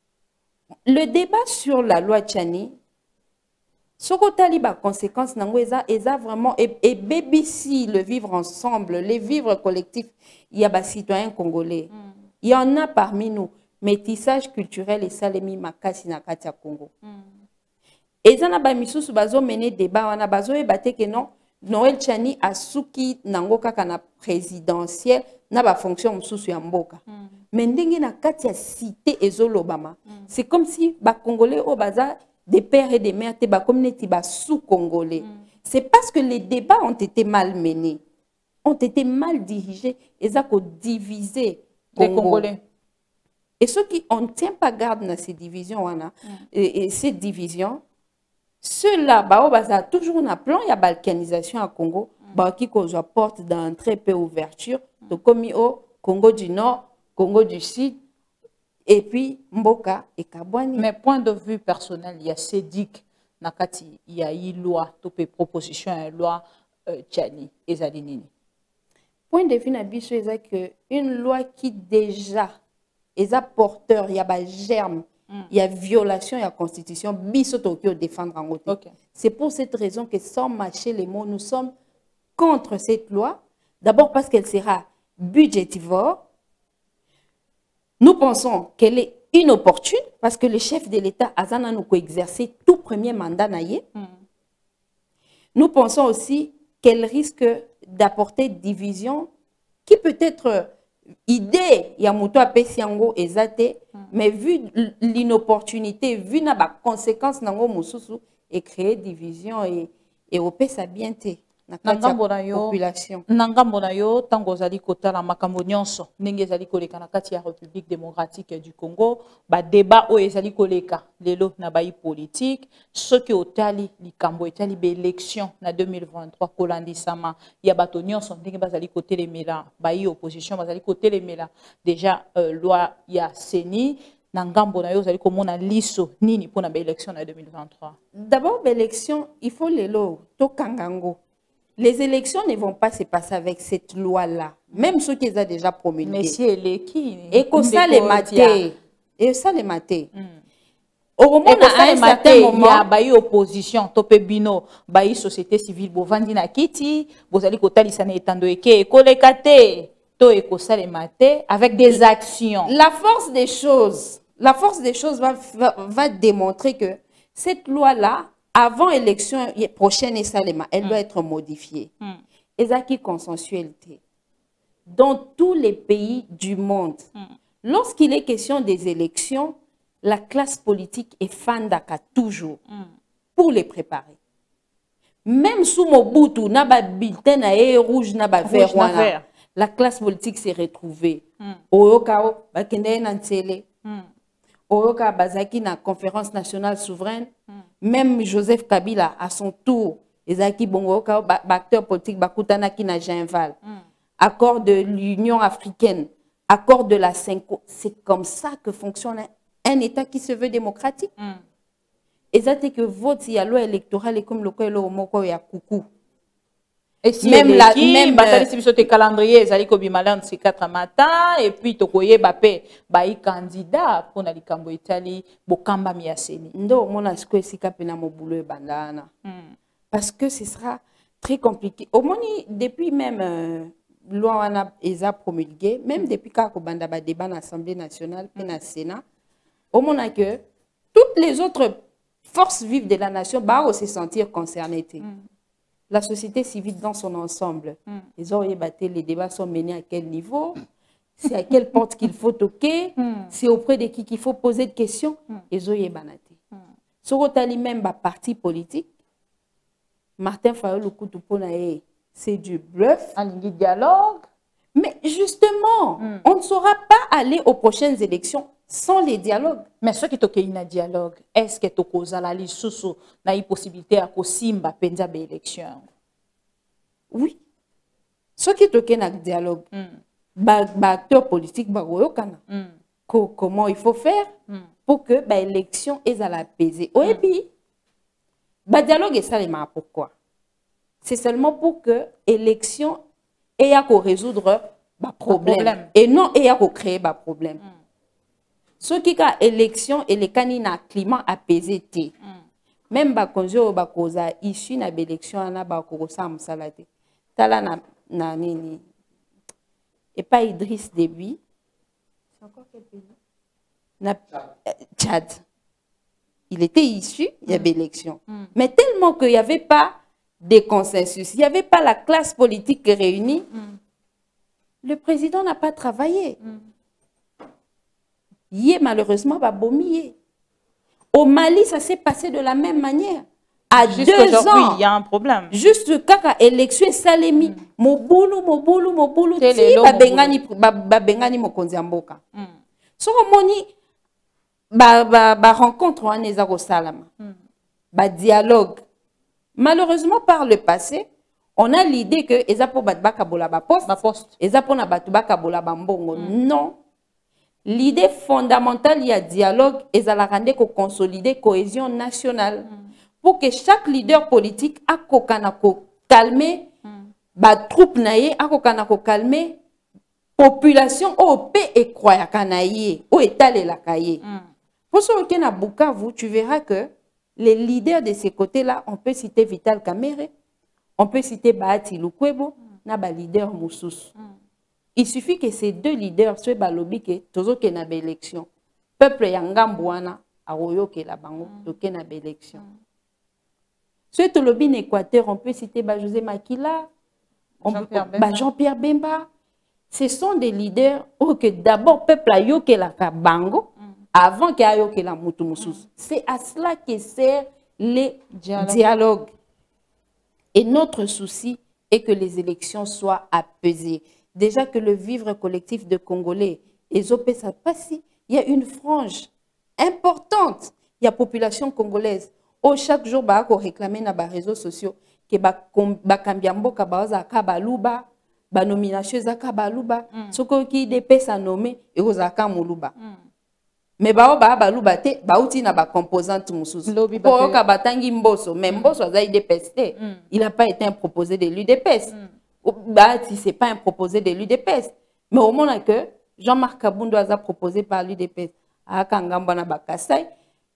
Le débat sur la loi Tchani, ce que les conséquences, c'est vraiment, et, et B B C, le vivre ensemble, les vivre collectifs, il y a des citoyens congolais. Mm. Il y en a parmi nous, métissage culturel et salemi makasi na katia Congo. Mm. Et ça n'a pas mis sous bazo mené débat, on a bazo et batté que non, Noël Tchani a souki nangoka kana présidentiel. Na ba fonction msusu ya mboka. Mm. Mais ndenge na kati ya cité ezolobama. Mm. C'est comme si ba congolais au baza des pères et des mères te ba communauté ba sous-congolais. Mm. C'est parce que les débats ont été mal menés, ont été mal dirigés et ça ont divisé les Congolais. Et ceux qui on tient pas garde dans ces divisions wana mm. et, et ces divisions ceux-là ba baza toujours un plan il y a balkanisation à Congo. Bah, qui cause porte d'entrée peu ouverture, de comme au Congo du Nord, Congo du Sud, et puis Mboka et Kabwani. Mais point de vue personnel, il y a Sédic, Nakati, il y a une loi, topé proposition à une loi Tchani et Zadinini. Point de vue n'abisso c'est que une loi qui déjà est porteur, il y a des germes, il y a violation de la constitution, biso Tokyo défendre en côté. Okay. C'est pour cette raison que sans mâcher les mots, nous sommes contre cette loi, d'abord parce qu'elle sera budgétivore. Nous pensons qu'elle est inopportune parce que le chef de l'État a exercé tout premier mandat naïe. Mm. Nous pensons aussi qu'elle risque d'apporter division qui peut être idée ya muto apesiango ezate mm. mais vu l'inopportunité vu na ba conséquences nango mususu et créer division et et opesa bien te na population nangambo na yo tango zali kotala makambo nyonso ndenge zali koleka na kati ya République démocratique du Congo ba débat o ezali koleka lelo na ba politique soki otali likambo etali be élection na deux mille vingt-trois kolandisama ya bato nyonso ndenge bazali kotelemela ba opposition bazali kotelemela déjà euh, loi ya Seni nangambo na yo zali komona liso nini pona ba élection na deux mille vingt-trois. D'abord l'élection il faut lelo to kangango. Les élections ne vont pas se passer avec cette loi-là. Même ceux qui ont déjà promulgué. Mais si elle est qui? Et que ça les maté. Et ça les maté. Au moment où un certain moment, il y a opposition, topé bino, bayi société civile, bovandi na kiti, bozali kotali sana etando eke, kolekate, to eko ça les maté avec des actions. La force des choses, la force des choses va, va, va démontrer que cette loi-là, avant l'élection prochaine, elle doit mm. être modifiée. Mm. Et ça qui consensualité. Dans tous les pays du monde, mm. lorsqu'il est question des élections, la classe politique est fandaka toujours mm. pour les préparer. Même sous Mobutu, n'a pas bulletin à rouge, n'a pas vert, la classe politique s'est retrouvée. Oyokao, bakende nantele. Oyoka bazaki na conférence nationale souveraine. Même Joseph Kabila, à son tour, Ezaki Bongo, acteur politique, Bakutanaki na Genval, mm. accord de l'Union africaine, accord de la Cinco. C'est comme ça que fonctionne un, un État qui se veut démocratique. Mm. Et ça, c'est que vote, si la loi électorale est comme le cas de ya coucou. Et si même la même bataille si vous calendrier, Zali Kobimalan, c'est quatre matin, et puis Tokoye Bape, Baï candidat pour la Cambo Italie, Bokamba Miaseni. Non, mon asko si kapena mo boulot bandana. Parce que ce sera très compliqué. Au moins, depuis même euh, loi wana eza promulguée, même depuis kako banda ba débat dans l'Assemblée nationale et dans le Sénat, au moins que toutes les autres forces vives de la nation bah se sentir concernées. Mm. La société civile dans son ensemble, mm. ils ont ébattu, les débats sont menés à quel niveau, c'est à quelle porte qu'il faut toquer, mm. c'est auprès de qui qu'il faut poser des questions, mm. ils ont ébattu. Sur le même bah, parti politique, Martin Fayulu Koutoupona, c'est du bluff. Un dialogue. Mais justement, mm. on ne saura pas aller aux prochaines élections sans les dialogues. Mais ce qui est un dialogue, est-ce que tu as la possibilité de simba penza be élection? Oui. Ce qui est un dialogue, mm. ba, ba acteur politique ba mm. comment il faut faire mm. pour que ba élection est à l'apaiser. Mm. Et puis, ba dialogue est ça pourquoi? C'est seulement pour que l'élection ait à résoudre ba problème. problème et non ait à créer ba problème. Mm. Ce qui a élection et les canina climat apaisé té. Même ba konjo ba koza issu na élection na ba kosa musalate. Tala na na nini. Et pas Idriss Déby. C'est encore quel pays? Na Tchad. Il était issu, il y avait élection. Mm. Mais tellement qu'il n'y avait pas de consensus, il n'y avait pas la classe politique réunie, mm. le président n'a pas travaillé. Mm. Yé, malheureusement, va bomiller. Au Mali, ça s'est passé de la même manière. À deux ans, il y a un problème. Juste quand l'élection est salémi, Moboulou, Moboulou, Moboulou, ti, Babengani, Mokonziamboka. So, moni, ba rencontre, on est à Salama. Ba dialogue. Malheureusement, par le passé, on a l'idée que Ezapo Batbaka Bola Bapost, Ezapo na Batubaka Bola Bambongo. Non. L'idée fondamentale, il y a dialogue et ça la rendre qu'on consolide la cohésion nationale. Mm. Pour que chaque leader politique a calmer ba troupe naie, a calmer population au paix et croya kanaye, au étalé la cahier. Pour ce qui est à Bukavu, tu verras que les leaders de ces côtés-là, on peut citer Vital Kamerhe, on peut citer Bahati Lukwebo, na ba leader Moussous. Mm. Il suffit que ces deux leaders soient balobi que toujours qu'il y a une élection. peuple yangambouana aroyoke la bango toke na élection. Sur le lobby en Équateur, on peut citer bah, José Makila, Jean-Pierre Bemba. Bah, Jean-Pierre Bemba. Ce sont des leaders où que d'abord peuple a yoke la kabango mm. avant qu'il y ait yoke la mutumoussous. Mm. C'est à cela que sert les dialogues. dialogues. Et notre souci est que les élections soient apaisées. Déjà que le vivre collectif de Congolais, les O P S A passé, il y a une frange importante. Il y a la population congolaise. Oh, chaque jour, bah, on réclame dans les réseaux sociaux que bah, bah, Kambiambo, Kabaza, Kabaluba, ba nomination zaka baluba soko ki dépêche à nommer et ozaka muluba mais ba ba baluba te ba uti na ba composante mususu pour ka batangi mboso mais mboso aza idépesté il n'a pas été un proposé de l'U D P S ba si c'est pas un proposé de l'U D P S mais au moment que Jean-Marc Kabundo a proposé par l'U D P S aka ngamba na bakasai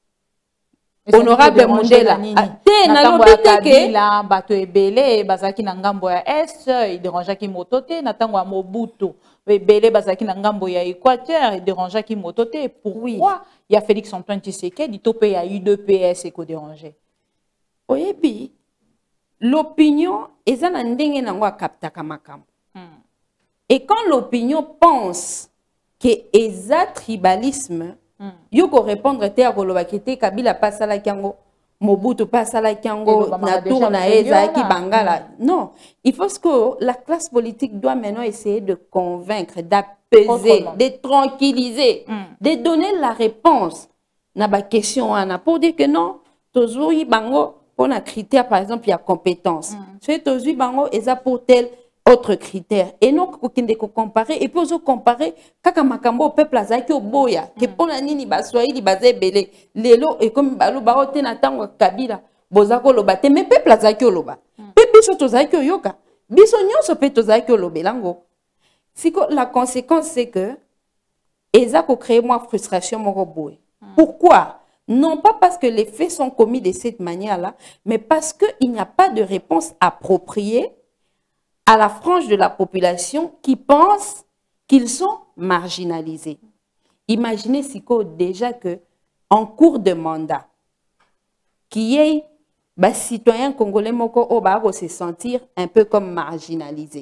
honorable Mundela te na lobiteke la bato ebele bazaki na ngambo ya est il dérangeaki motote na tango ya Mobutu ebele bazaki na ngambo ya Équateur il dérangeaki motote pourquoi il y a Félix Antoine Tshisekedi to pe ya U D P S eko déranger oyebi l'opinion eza na ndenge nango akaptaka makambo et quand l'opinion pense que eza tribalisme Mm. Yoko répondre te à Kolobakete Kabila passe à la Kiango Mobutu passe à la Kiango Natour na Eza qui Bangala. Non, il faut que la classe politique doit maintenant essayer de convaincre, d'apaiser, de tranquilliser, mm. de donner la réponse na ba question ana pour dire que non, toujours y bango pour un critère par exemple il y a compétence. C'est toujours bango eza pour tel autre critère et non kokinde ko comparer et puis aussi comparer kaka makambo au peuple azaki oboya ke pona nini baswahili bazebele lelo et comme balo ba otena tango Kabila bozako loba te mais peuple azaki oloba pe biso tozaki oyoka biso nyonso pe tozaki olobelango siko la conséquence c'est que ezako créer moi frustration moko boye pourquoi non pas parce que les faits sont commis de cette manière là mais parce que il n'y a pas de réponse appropriée à la frange de la population qui pense qu'ils sont marginalisés. Imaginez si déjà que en cours de mandat, qui est bah, citoyen congolais moko o ba se sentir un peu comme marginalisé.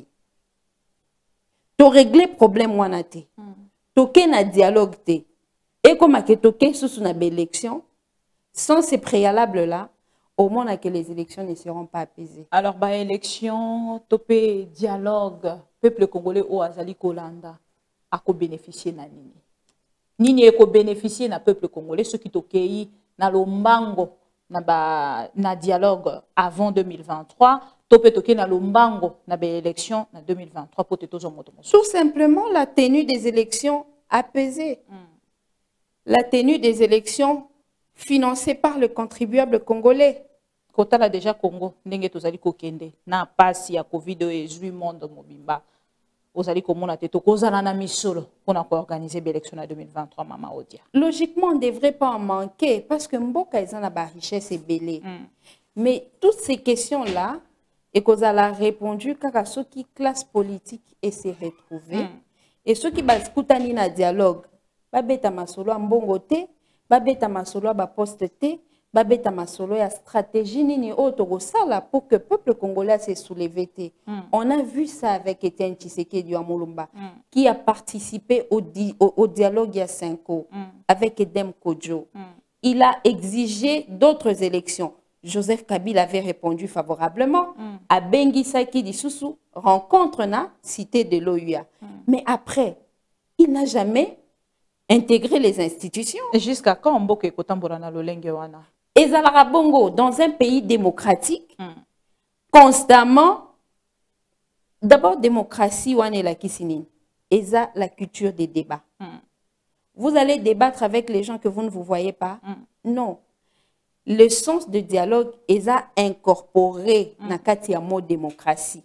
To régler problème wana te. To ken na dialogue te. Et comme que to ken sous une élection sans ces préalables là au moins que les élections ne seront pas apaisées. Alors, bah, élection, topé, dialogue, peuple congolais au Azali Kolanda, a ko bénéficier na nini. Nini e ko bénéficier na peuple congolais, ceux qui tokei na lombango, na ba, na dialogue avant deux mille vingt-trois, topé toke na lombango, na ba élection na deux mille vingt-trois, pour te tozo moto. Tout simplement la tenue des élections apaisées. Mm. La tenue des élections financée par le contribuable congolais. Kota la déjà Congo, ndenge tozali kokende na pasi ya Covid et huit monde mobimba. Ozali komona te tokozala na misolo pour organiser l'élection en deux mille vingt-trois mama Odia. Logiquement, on ne devrait pas en manquer parce que mboka ezana na ba richesse et belé. Mm. Mais toutes ces questions-là et kozala répondu kaka ceux qui classe politique et se retrouver mm. et ceux qui baskutani na dialogue ba beta masolo mbongo te ba beta masolo ba poste te babeta masolo ya stratégie nini auto sala pour que le peuple congolais se soulève. Mm. On a vu ça avec Etienne Tshisekedi Mulumba mm. qui a participé au, di au, au dialogue il y a cinq ans mm. avec Edem Kodjo. Mm. Il a exigé d'autres élections. Joseph Kabila avait répondu favorablement mm. à Bengi Saki Dissoussou, rencontre na cité de l'O U A. Mm. Mais après, il n'a jamais intégré les institutions. Jusqu'à quand Mboke Kotamborana Lolenge wana? Et Zalara Bongo, dans un pays démocratique, mm. constamment, d'abord, démocratie, ouane la kisinin, et ça, la culture des débats. Mm. Vous allez débattre avec les gens que vous ne vous voyez pas? Mm. Non. Le sens de dialogue est incorporé mm. dans le mot démocratie.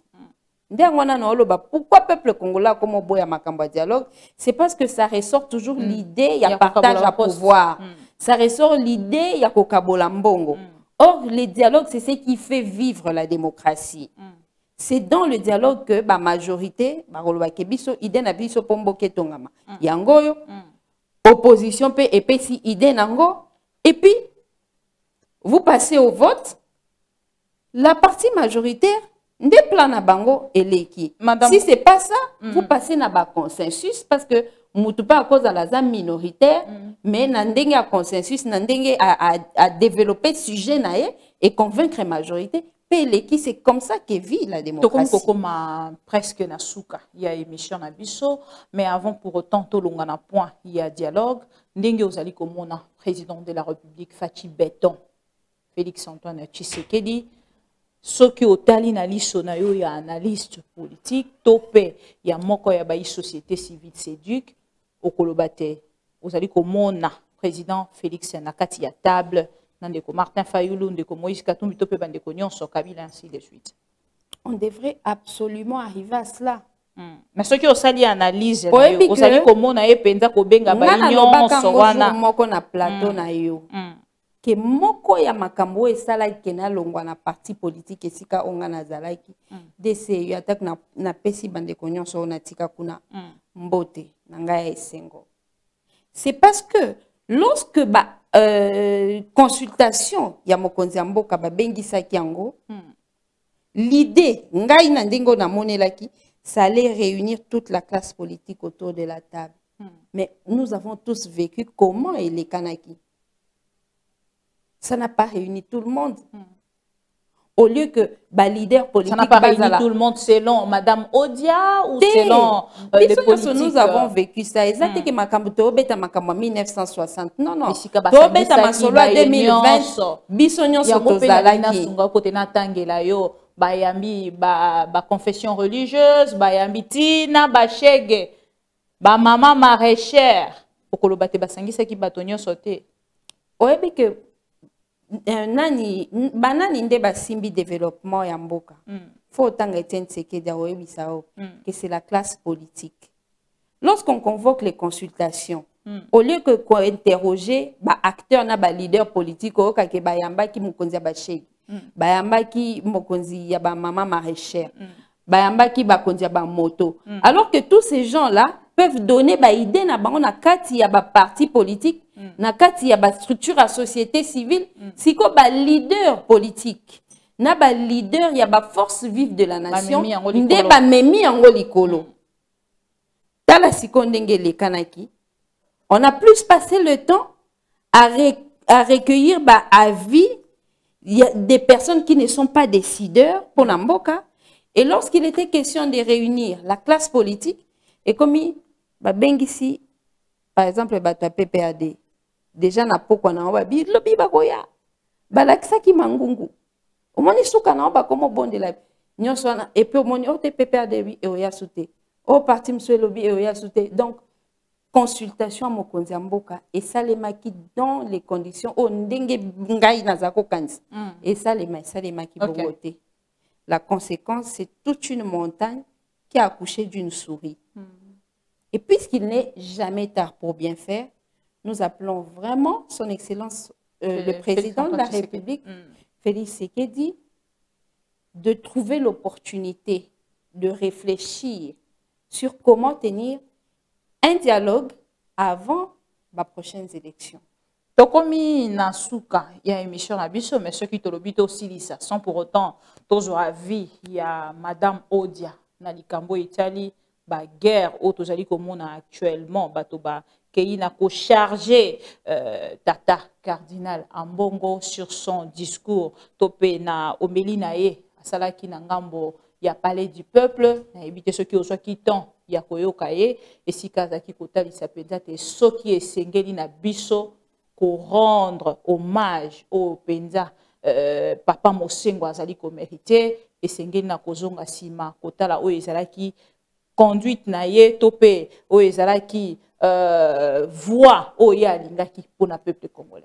Pourquoi le peuple congolais comme au boya makamba dialogue? C'est parce que ça ressort toujours mm. l'idée, il y a partage à pouvoir. Mm. Ça ressort l'idée, il y a kokabola mbongo. Mm. Or, le dialogue, c'est ce qui fait vivre la démocratie. Mm. C'est dans le dialogue que la majorité, la majorité, idée na biso pombo ketongama. Yangoyo, opposition peut épaiser idée nango, et puis vous passez au vote, la partie majoritaire des plans na bango et l'équipe. Si c'est pas ça, mm. vous passez na ba consensus parce que mutu pas à cause de la zone minoritaire, mm. mais nandenge a consensus, nandenge a, a, a développé sujet nae et convaincre la majorité. L'équipe, c'est comme ça que vit la démocratie. Comme presque na souka, il y a émission na biso, mais avant pour autant tout l'ongana point, il y a dialogue. Ndenge ozali komona président de la République Fachi Beton, Félix Antoine Tshisekedi. Ce qui au tali na liso na yo ya analyste politique, topé ya moko ya ba société civile séduc au kolobate. Ozali komona président Félix nakati ya table. Martin Fayoulou, ndeko Moïse Katumbi, topé bandeko nyonso Kabila, ainsi de suite. On devrait absolument arriver à cela. Mm. Mais ce qui est aussi analyse, vous savez comment on a penza ko benga ba union sowana moko na plateau na yo. Que moko ya makambo esala kena longwa na parti politique esika onga na zalaki. D C U attaque na na pesi bandeko nyonso na tika kuna mbote na ngaya esengo. C'est parce que lorsque ba Euh, consultation ya mokonzi ya mboka babengisaki yango hmm. L'idée ngai na ndingo na monelaki ça allait réunir toute la classe politique autour de la table hmm. Mais nous avons tous vécu comment et les kanaki ça n'a pas réuni tout le monde hmm. Au lieu que bah, leader politique... Ça n'a pas réuni tout le monde selon Madame Odia ou selon euh, les politiques? Nous avons vécu ça. Exactement que Makambuto Obeta Makambo mille neuf cent soixante. Non, non. Obeta Masolo deux mille vingt. Bisonyon Sotozalaki. Côté Natangela yo. Bayambi ba ba confession religieuse. Bayambi Tina Bachege. Ba maman maraîchère. Pokolo bate basangi sa ki batonyo sauté. Oyebi que nani banani nde basimbi développement ya mboka mm. Faut autant Etienne Tshisekedi oyebisao mm. que c'est la classe politique. Lorsqu'on convoque les consultations mm. au lieu que qu'on interroger ba acteur na ba leader politique o ka ke bayamba ki mokonzi ya bashegi mm. bayamba ki mokonzi ya ba maman maraîchère mm. bayamba ki bakonzi ya ba moto mm. alors que tous ces gens là peuvent donner ba idée na bango na kati ya ba parti politique mm. na kati ya ba structure à société civile mm. siko ba leader politique na ba leader ya ba force vive de la nation nde ba memi yango likolo tala siko ndenge le kanaki on a plus passé le temps à, ré, à recueillir ba avis y a des personnes qui ne sont pas décideurs pour Namboka et lorsqu'il était question de réunir la classe politique et comme ba bengisi par exemple ba P P A D déjà na poko na ba bi lobi ba koya ba lakisa ki mangungu omoni suka na ba comme bon de la nyonso na et puis omoni o P P A D et oya souté au parti monsieur lobi et oya souté donc consultation mokonzi mboka et ça les maki dans les conditions au ndenge ngai na zako kanzi mm. Et ça les ça les maki okay. Boboté la conséquence c'est toute une montagne qui a accouché d'une souris mm. Et puisqu'il n'est jamais tard pour bien faire, nous appelons vraiment son Excellence euh, le président de la République, mm. Félix Tshisekedi, de trouver l'opportunité de réfléchir sur comment tenir un dialogue avant les prochaines élections. Tokomi Nasuka, il y a une émission à Bisso, mais ceux qui te l'obit aussi, ça, sans pour autant, toujours à vie, il y a Madame Odia, Nalikambo Italie. Ba guerre autozali komona actuellement batoba keina ko charger euh, Tata Cardinal Ambongo sur son discours topé na omelina ye asalaki na ngambo ya palais du peuple na ebité ceux qui oswa kitan ya koyoka ye esika zaki kotalisa penza te soki esengeli na biso ko rendre hommage au penza euh, papa Mosengo azali ko mériter esengeli na kozonga sima kotala o ezalaki conduite na ye topé o ezalaki euh, voix o ya lingaki pour le peuple congolais.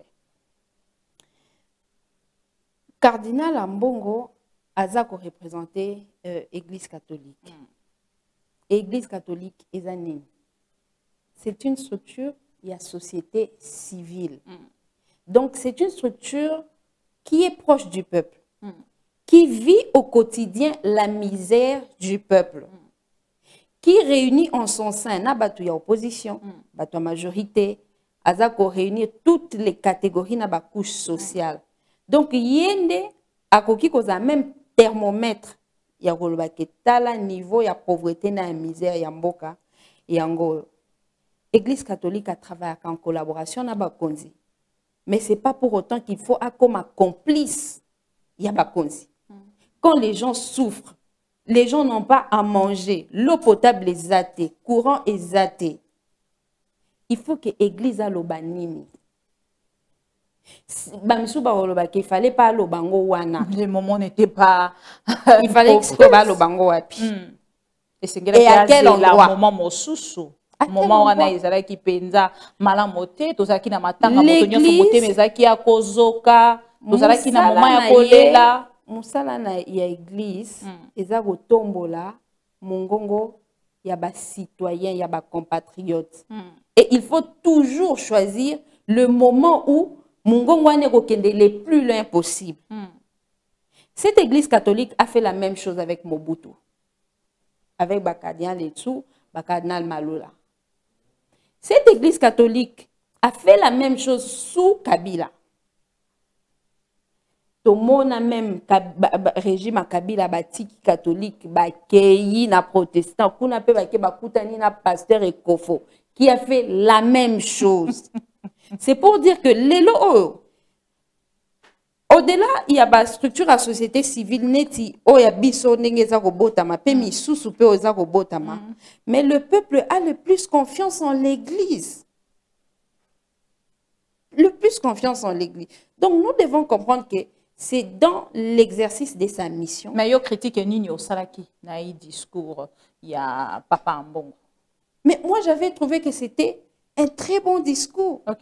Cardinal Ambongo azako représenté euh, Église catholique. Mm. Église catholique ezanine. C'est une structure il y a société civile. Mm. Donc c'est une structure qui est proche du peuple, mm. qui vit au quotidien la misère du peuple. Mm. Qui réunit en son sein na batu ya opposition, mm. batu ya majorité, azako réunir toutes les catégories na ba couche sociale. Donc yende akoki koza même thermomètre ya koloba ke tala niveau ya pauvreté na misère ya mboka yango. Église catholique a travaillé en collaboration na ba konzi. Mais c'est pas pour autant qu'il faut comme complice ya ba konzi. Quand les gens souffrent, les gens n'ont pas à manger, l'eau potable est zatée, courant est zaté. Il faut que l'église a l'obanimi. Il fallait pas l'obango wana. Le moment n'était pas. Il fallait que ba l'obango wapi. Et à quel endroit? Moment mosusu. Moment wana ezala ki penza malamote, tozaki na matanga motonyo somote mezaki ya kozoka, tozaki na moment ya kolela. Musala na ya église eza ko tombola mongongo ya ba citoyens, ya ba compatriotes. Et il faut toujours choisir le moment où mongongo ane ko kende le plus loin possible. Cette église catholique a fait la même chose avec Mobutu. Avec Bakadian Letou, Bakadinal Malola. Cette église catholique a fait la même chose sous Kabila. Tout le monde a même régime à Kabila batiki catholique, bakeyi na protestant, kuna pe bake bakutani na pasteur et kofo, qui a fait la même chose. C'est pour dire que l'élo, au-delà, il y a la structure à société civile neti, oh ya biso nengeza robotama, pe misusu pe oza robotama. Mais le peuple a le plus confiance en l'église. Le plus confiance en l'église. Donc nous devons comprendre que c'est dans l'exercice de sa mission. Mais yo critique nini au salaki na yi discours il y a Papa Mbongo. Mais moi j'avais trouvé que c'était un très bon discours. OK.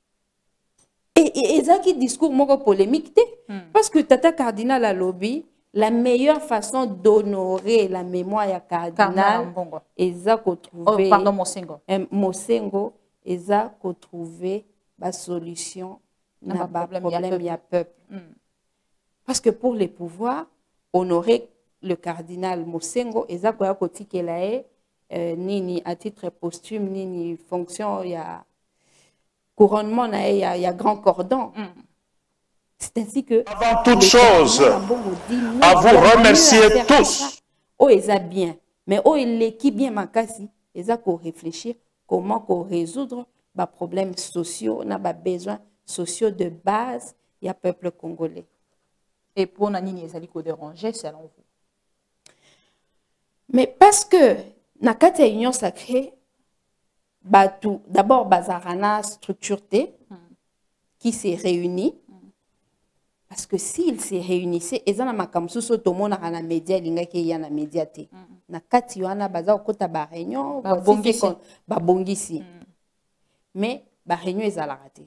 Et et ça qui discours moko polémique hmm. Parce que Tata Cardinal a lobby la meilleure façon d'honorer la mémoire ya Cardinal et ça qu'on trouver oh, pardon Mosengo. Un Mosengo et ça qu'on trouver la solution na ba problème ya peuple. Hmm. Parce que pour les pouvoirs, honorer le cardinal Mosengo, et ça, quoi, côté qu'elle a, ni à titre posthume, ni ni fonction, il y a couronnement, il y a, y a grand cordon. Mm. C'est ainsi que. Avant toute chose, à vous remercier tous. Oh, ils a bien. Mais oh, il est qui bien makasi, ils a qu'on réfléchir comment qu'on résoudre les problèmes sociaux, on a besoins sociaux de base, il y a peuple congolais. Et pour Nani Ezali ko déranger, selon vous? Mais parce que, dans la union sacrée, d'abord, Bazarana structure T, mm. qui s'est réunie. Mm. Parce que s'ils s'est réunissaient, ils ont un makamsu so tout le monde a un média, linga qui y a un média T. Na kati wana baza okota ba réunion, ba bongisi, ba bongisi. Mais ba réunion ils a la raté.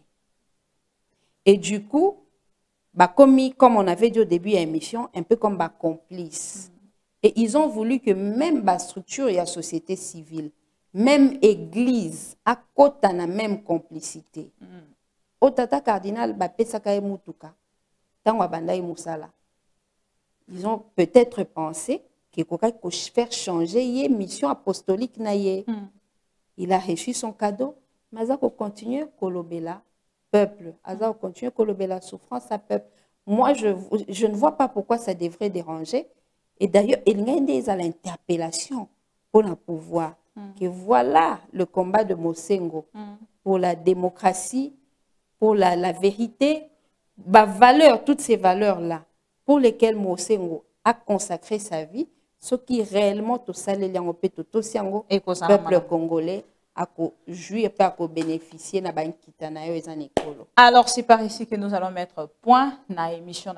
Et du coup, bah, comme, comme on avait dit au début de l'émission, un peu comme bah, complice. Mm. Et ils ont voulu que même la structure et la société civile, même église, à côté de la même complicité. Mm. Au tata cardinal, bah, pesaka mutuka, tangwa bandai musala. Ils ont peut-être pensé qu'il faut faire changer la mission apostolique naie. Mm. Il a reçu son cadeau, mais il a continué à kolobela. Peuple, Azar continue à la souffrance à peuple. Moi, je, je ne vois pas pourquoi ça devrait déranger. Et d'ailleurs, il y a des l'interpellation pour le pouvoir. Mm. Que voilà le combat de Mosengo mm. pour la démocratie, pour la, la vérité, bah, valeur, toutes ces valeurs-là, pour lesquelles Mosengo a consacré sa vie, ce qui réellement tout ça, les peuple congolais, à jouir, à bénéficier de la Alors, c'est par ici que nous allons mettre point dans l'émission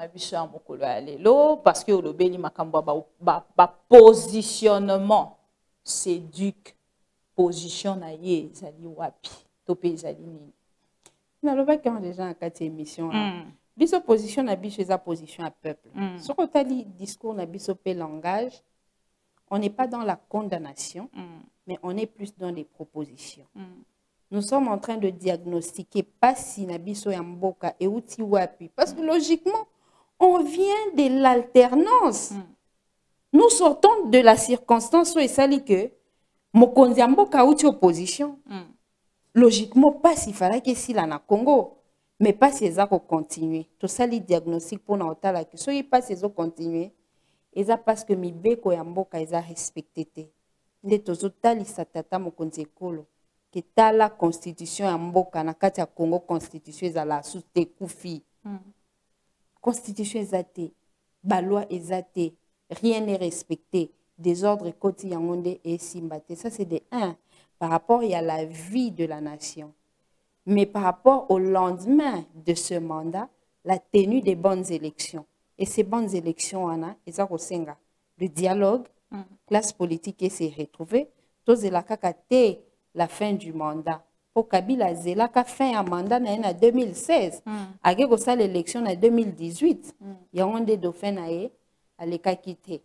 de parce que le béni ba positionnement s'éduque, position na ye zali wapi, topé zali nini. Na loba quand les gens à émission, biso position na biso eza position à peuple. Ce qu'on t'a dit discours na biso pe langage, on n'est pas dans la condamnation. Mais on est plus dans les propositions. Mm. Nous sommes en train de diagnostiquer pas si Nabiso Yamboka et Uti Wapi. Parce que logiquement, on vient de l'alternance. Mm. Nous sortons de la circonstance où il s'agit que Mokonzi Yamboka Uti opposition. Mm. logiquement pas s'il fallait que si là na Congo mais pas si ça continuer tout ça les diagnostic pour na otala que so pas si ça continuer et ça parce que mi beko ya mboka eza respecté te nde tozotali satata mokonzi ekolo que tala constitution ya mboka na kati ya Congo constitution ezala sous te kufi mm. Constitution ezate ba loi ezate rien n'est respecté désordre koti yangonde et simbate ça c'est de un par rapport à la vie de la nation. Mais par rapport au lendemain de ce mandat, la tenue des bonnes élections. Et ces bonnes élections, Anna, le dialogue, mm. classe politique s'est retrouvée, tous la kakate la fin du mandat. Pour Kabila Zelaka fin un mandat en deux mille seize, à mm. l'élection en deux mille dix-huit, il y a un des dauphins à l'écakité.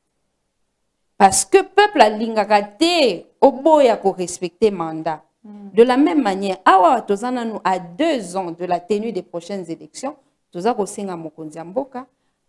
Parce que le peuple a l'ingagate au boya pour respecter le mandat. Mm. De la même manière, à deux ans de la tenue des prochaines élections, nous avons Mokonzi-Mboka,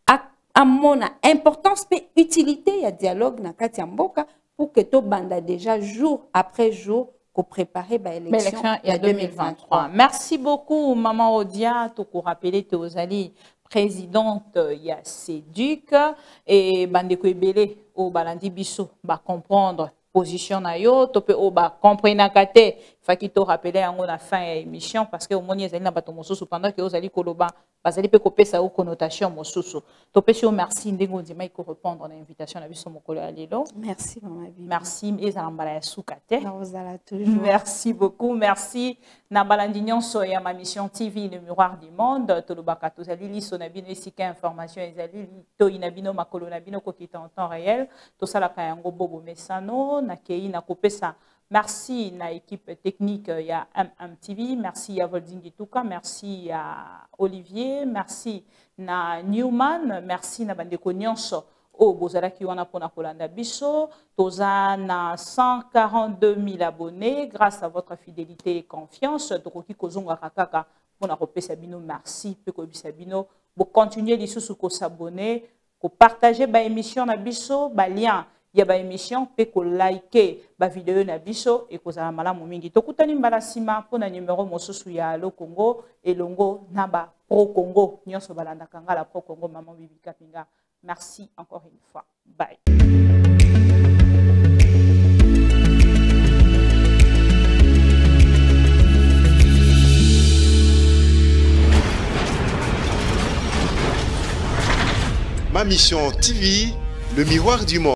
à mon importance et utilité, il y a dialogue dans Kati Mboka pour que tout banda déjà jour après jour pour préparer l'élection en deux mille vingt-trois. Merci beaucoup, Maman Odia, pour rappeler aux alliés. Présidente ya Séduc et bandeko ebele o balandi biso ba comprendre position na yo to pe o ba comprendre kate faki to rappeler yango na fin ya émission parce que au moni ezali na bato mosusu pendant que ozali koloba bazali pe kopesa o connotation mosusu to pe si merci ndengo ndima iko répondre na invitation na biso mokolo ya lelo. Merci mama bibi. Merci ezala mbala ya sukate. Na ozala toujours. Merci beaucoup, merci na balandi nyonso ya ma mission T V le miroir du monde to lobaka to zali liso na bino esika information ezali to inabino makolo na bino ko kita en temps réel to sala ka yango bobo mesano na kei na kopesa. Merci na équipe technique ya M M T V, merci à Voldingi Tuka, merci à Olivier, merci na Newman, merci na bandeko nyonso o bozala ki wana pona kolanda biso, toza na cent quarante-deux mille abonnés grâce à votre fidélité et confiance. Tokoki kozonga kakaka pona kopesa bino merci pe ko bisa bino bo continuer lisusu ko s'abonner, ko partager ba émission na biso, ba lien il y a ba émission pe ko liker ba vidéo na biso et ko za malamu mingi tokutani mbala sima pona numéro mosusu ya Allo Congo elongo na ba Pro Congo nyonso balanda kanga la Pro Congo maman Bibi Kapinga. Merci encore une fois. Bye. Ma mission T V, le miroir du monde.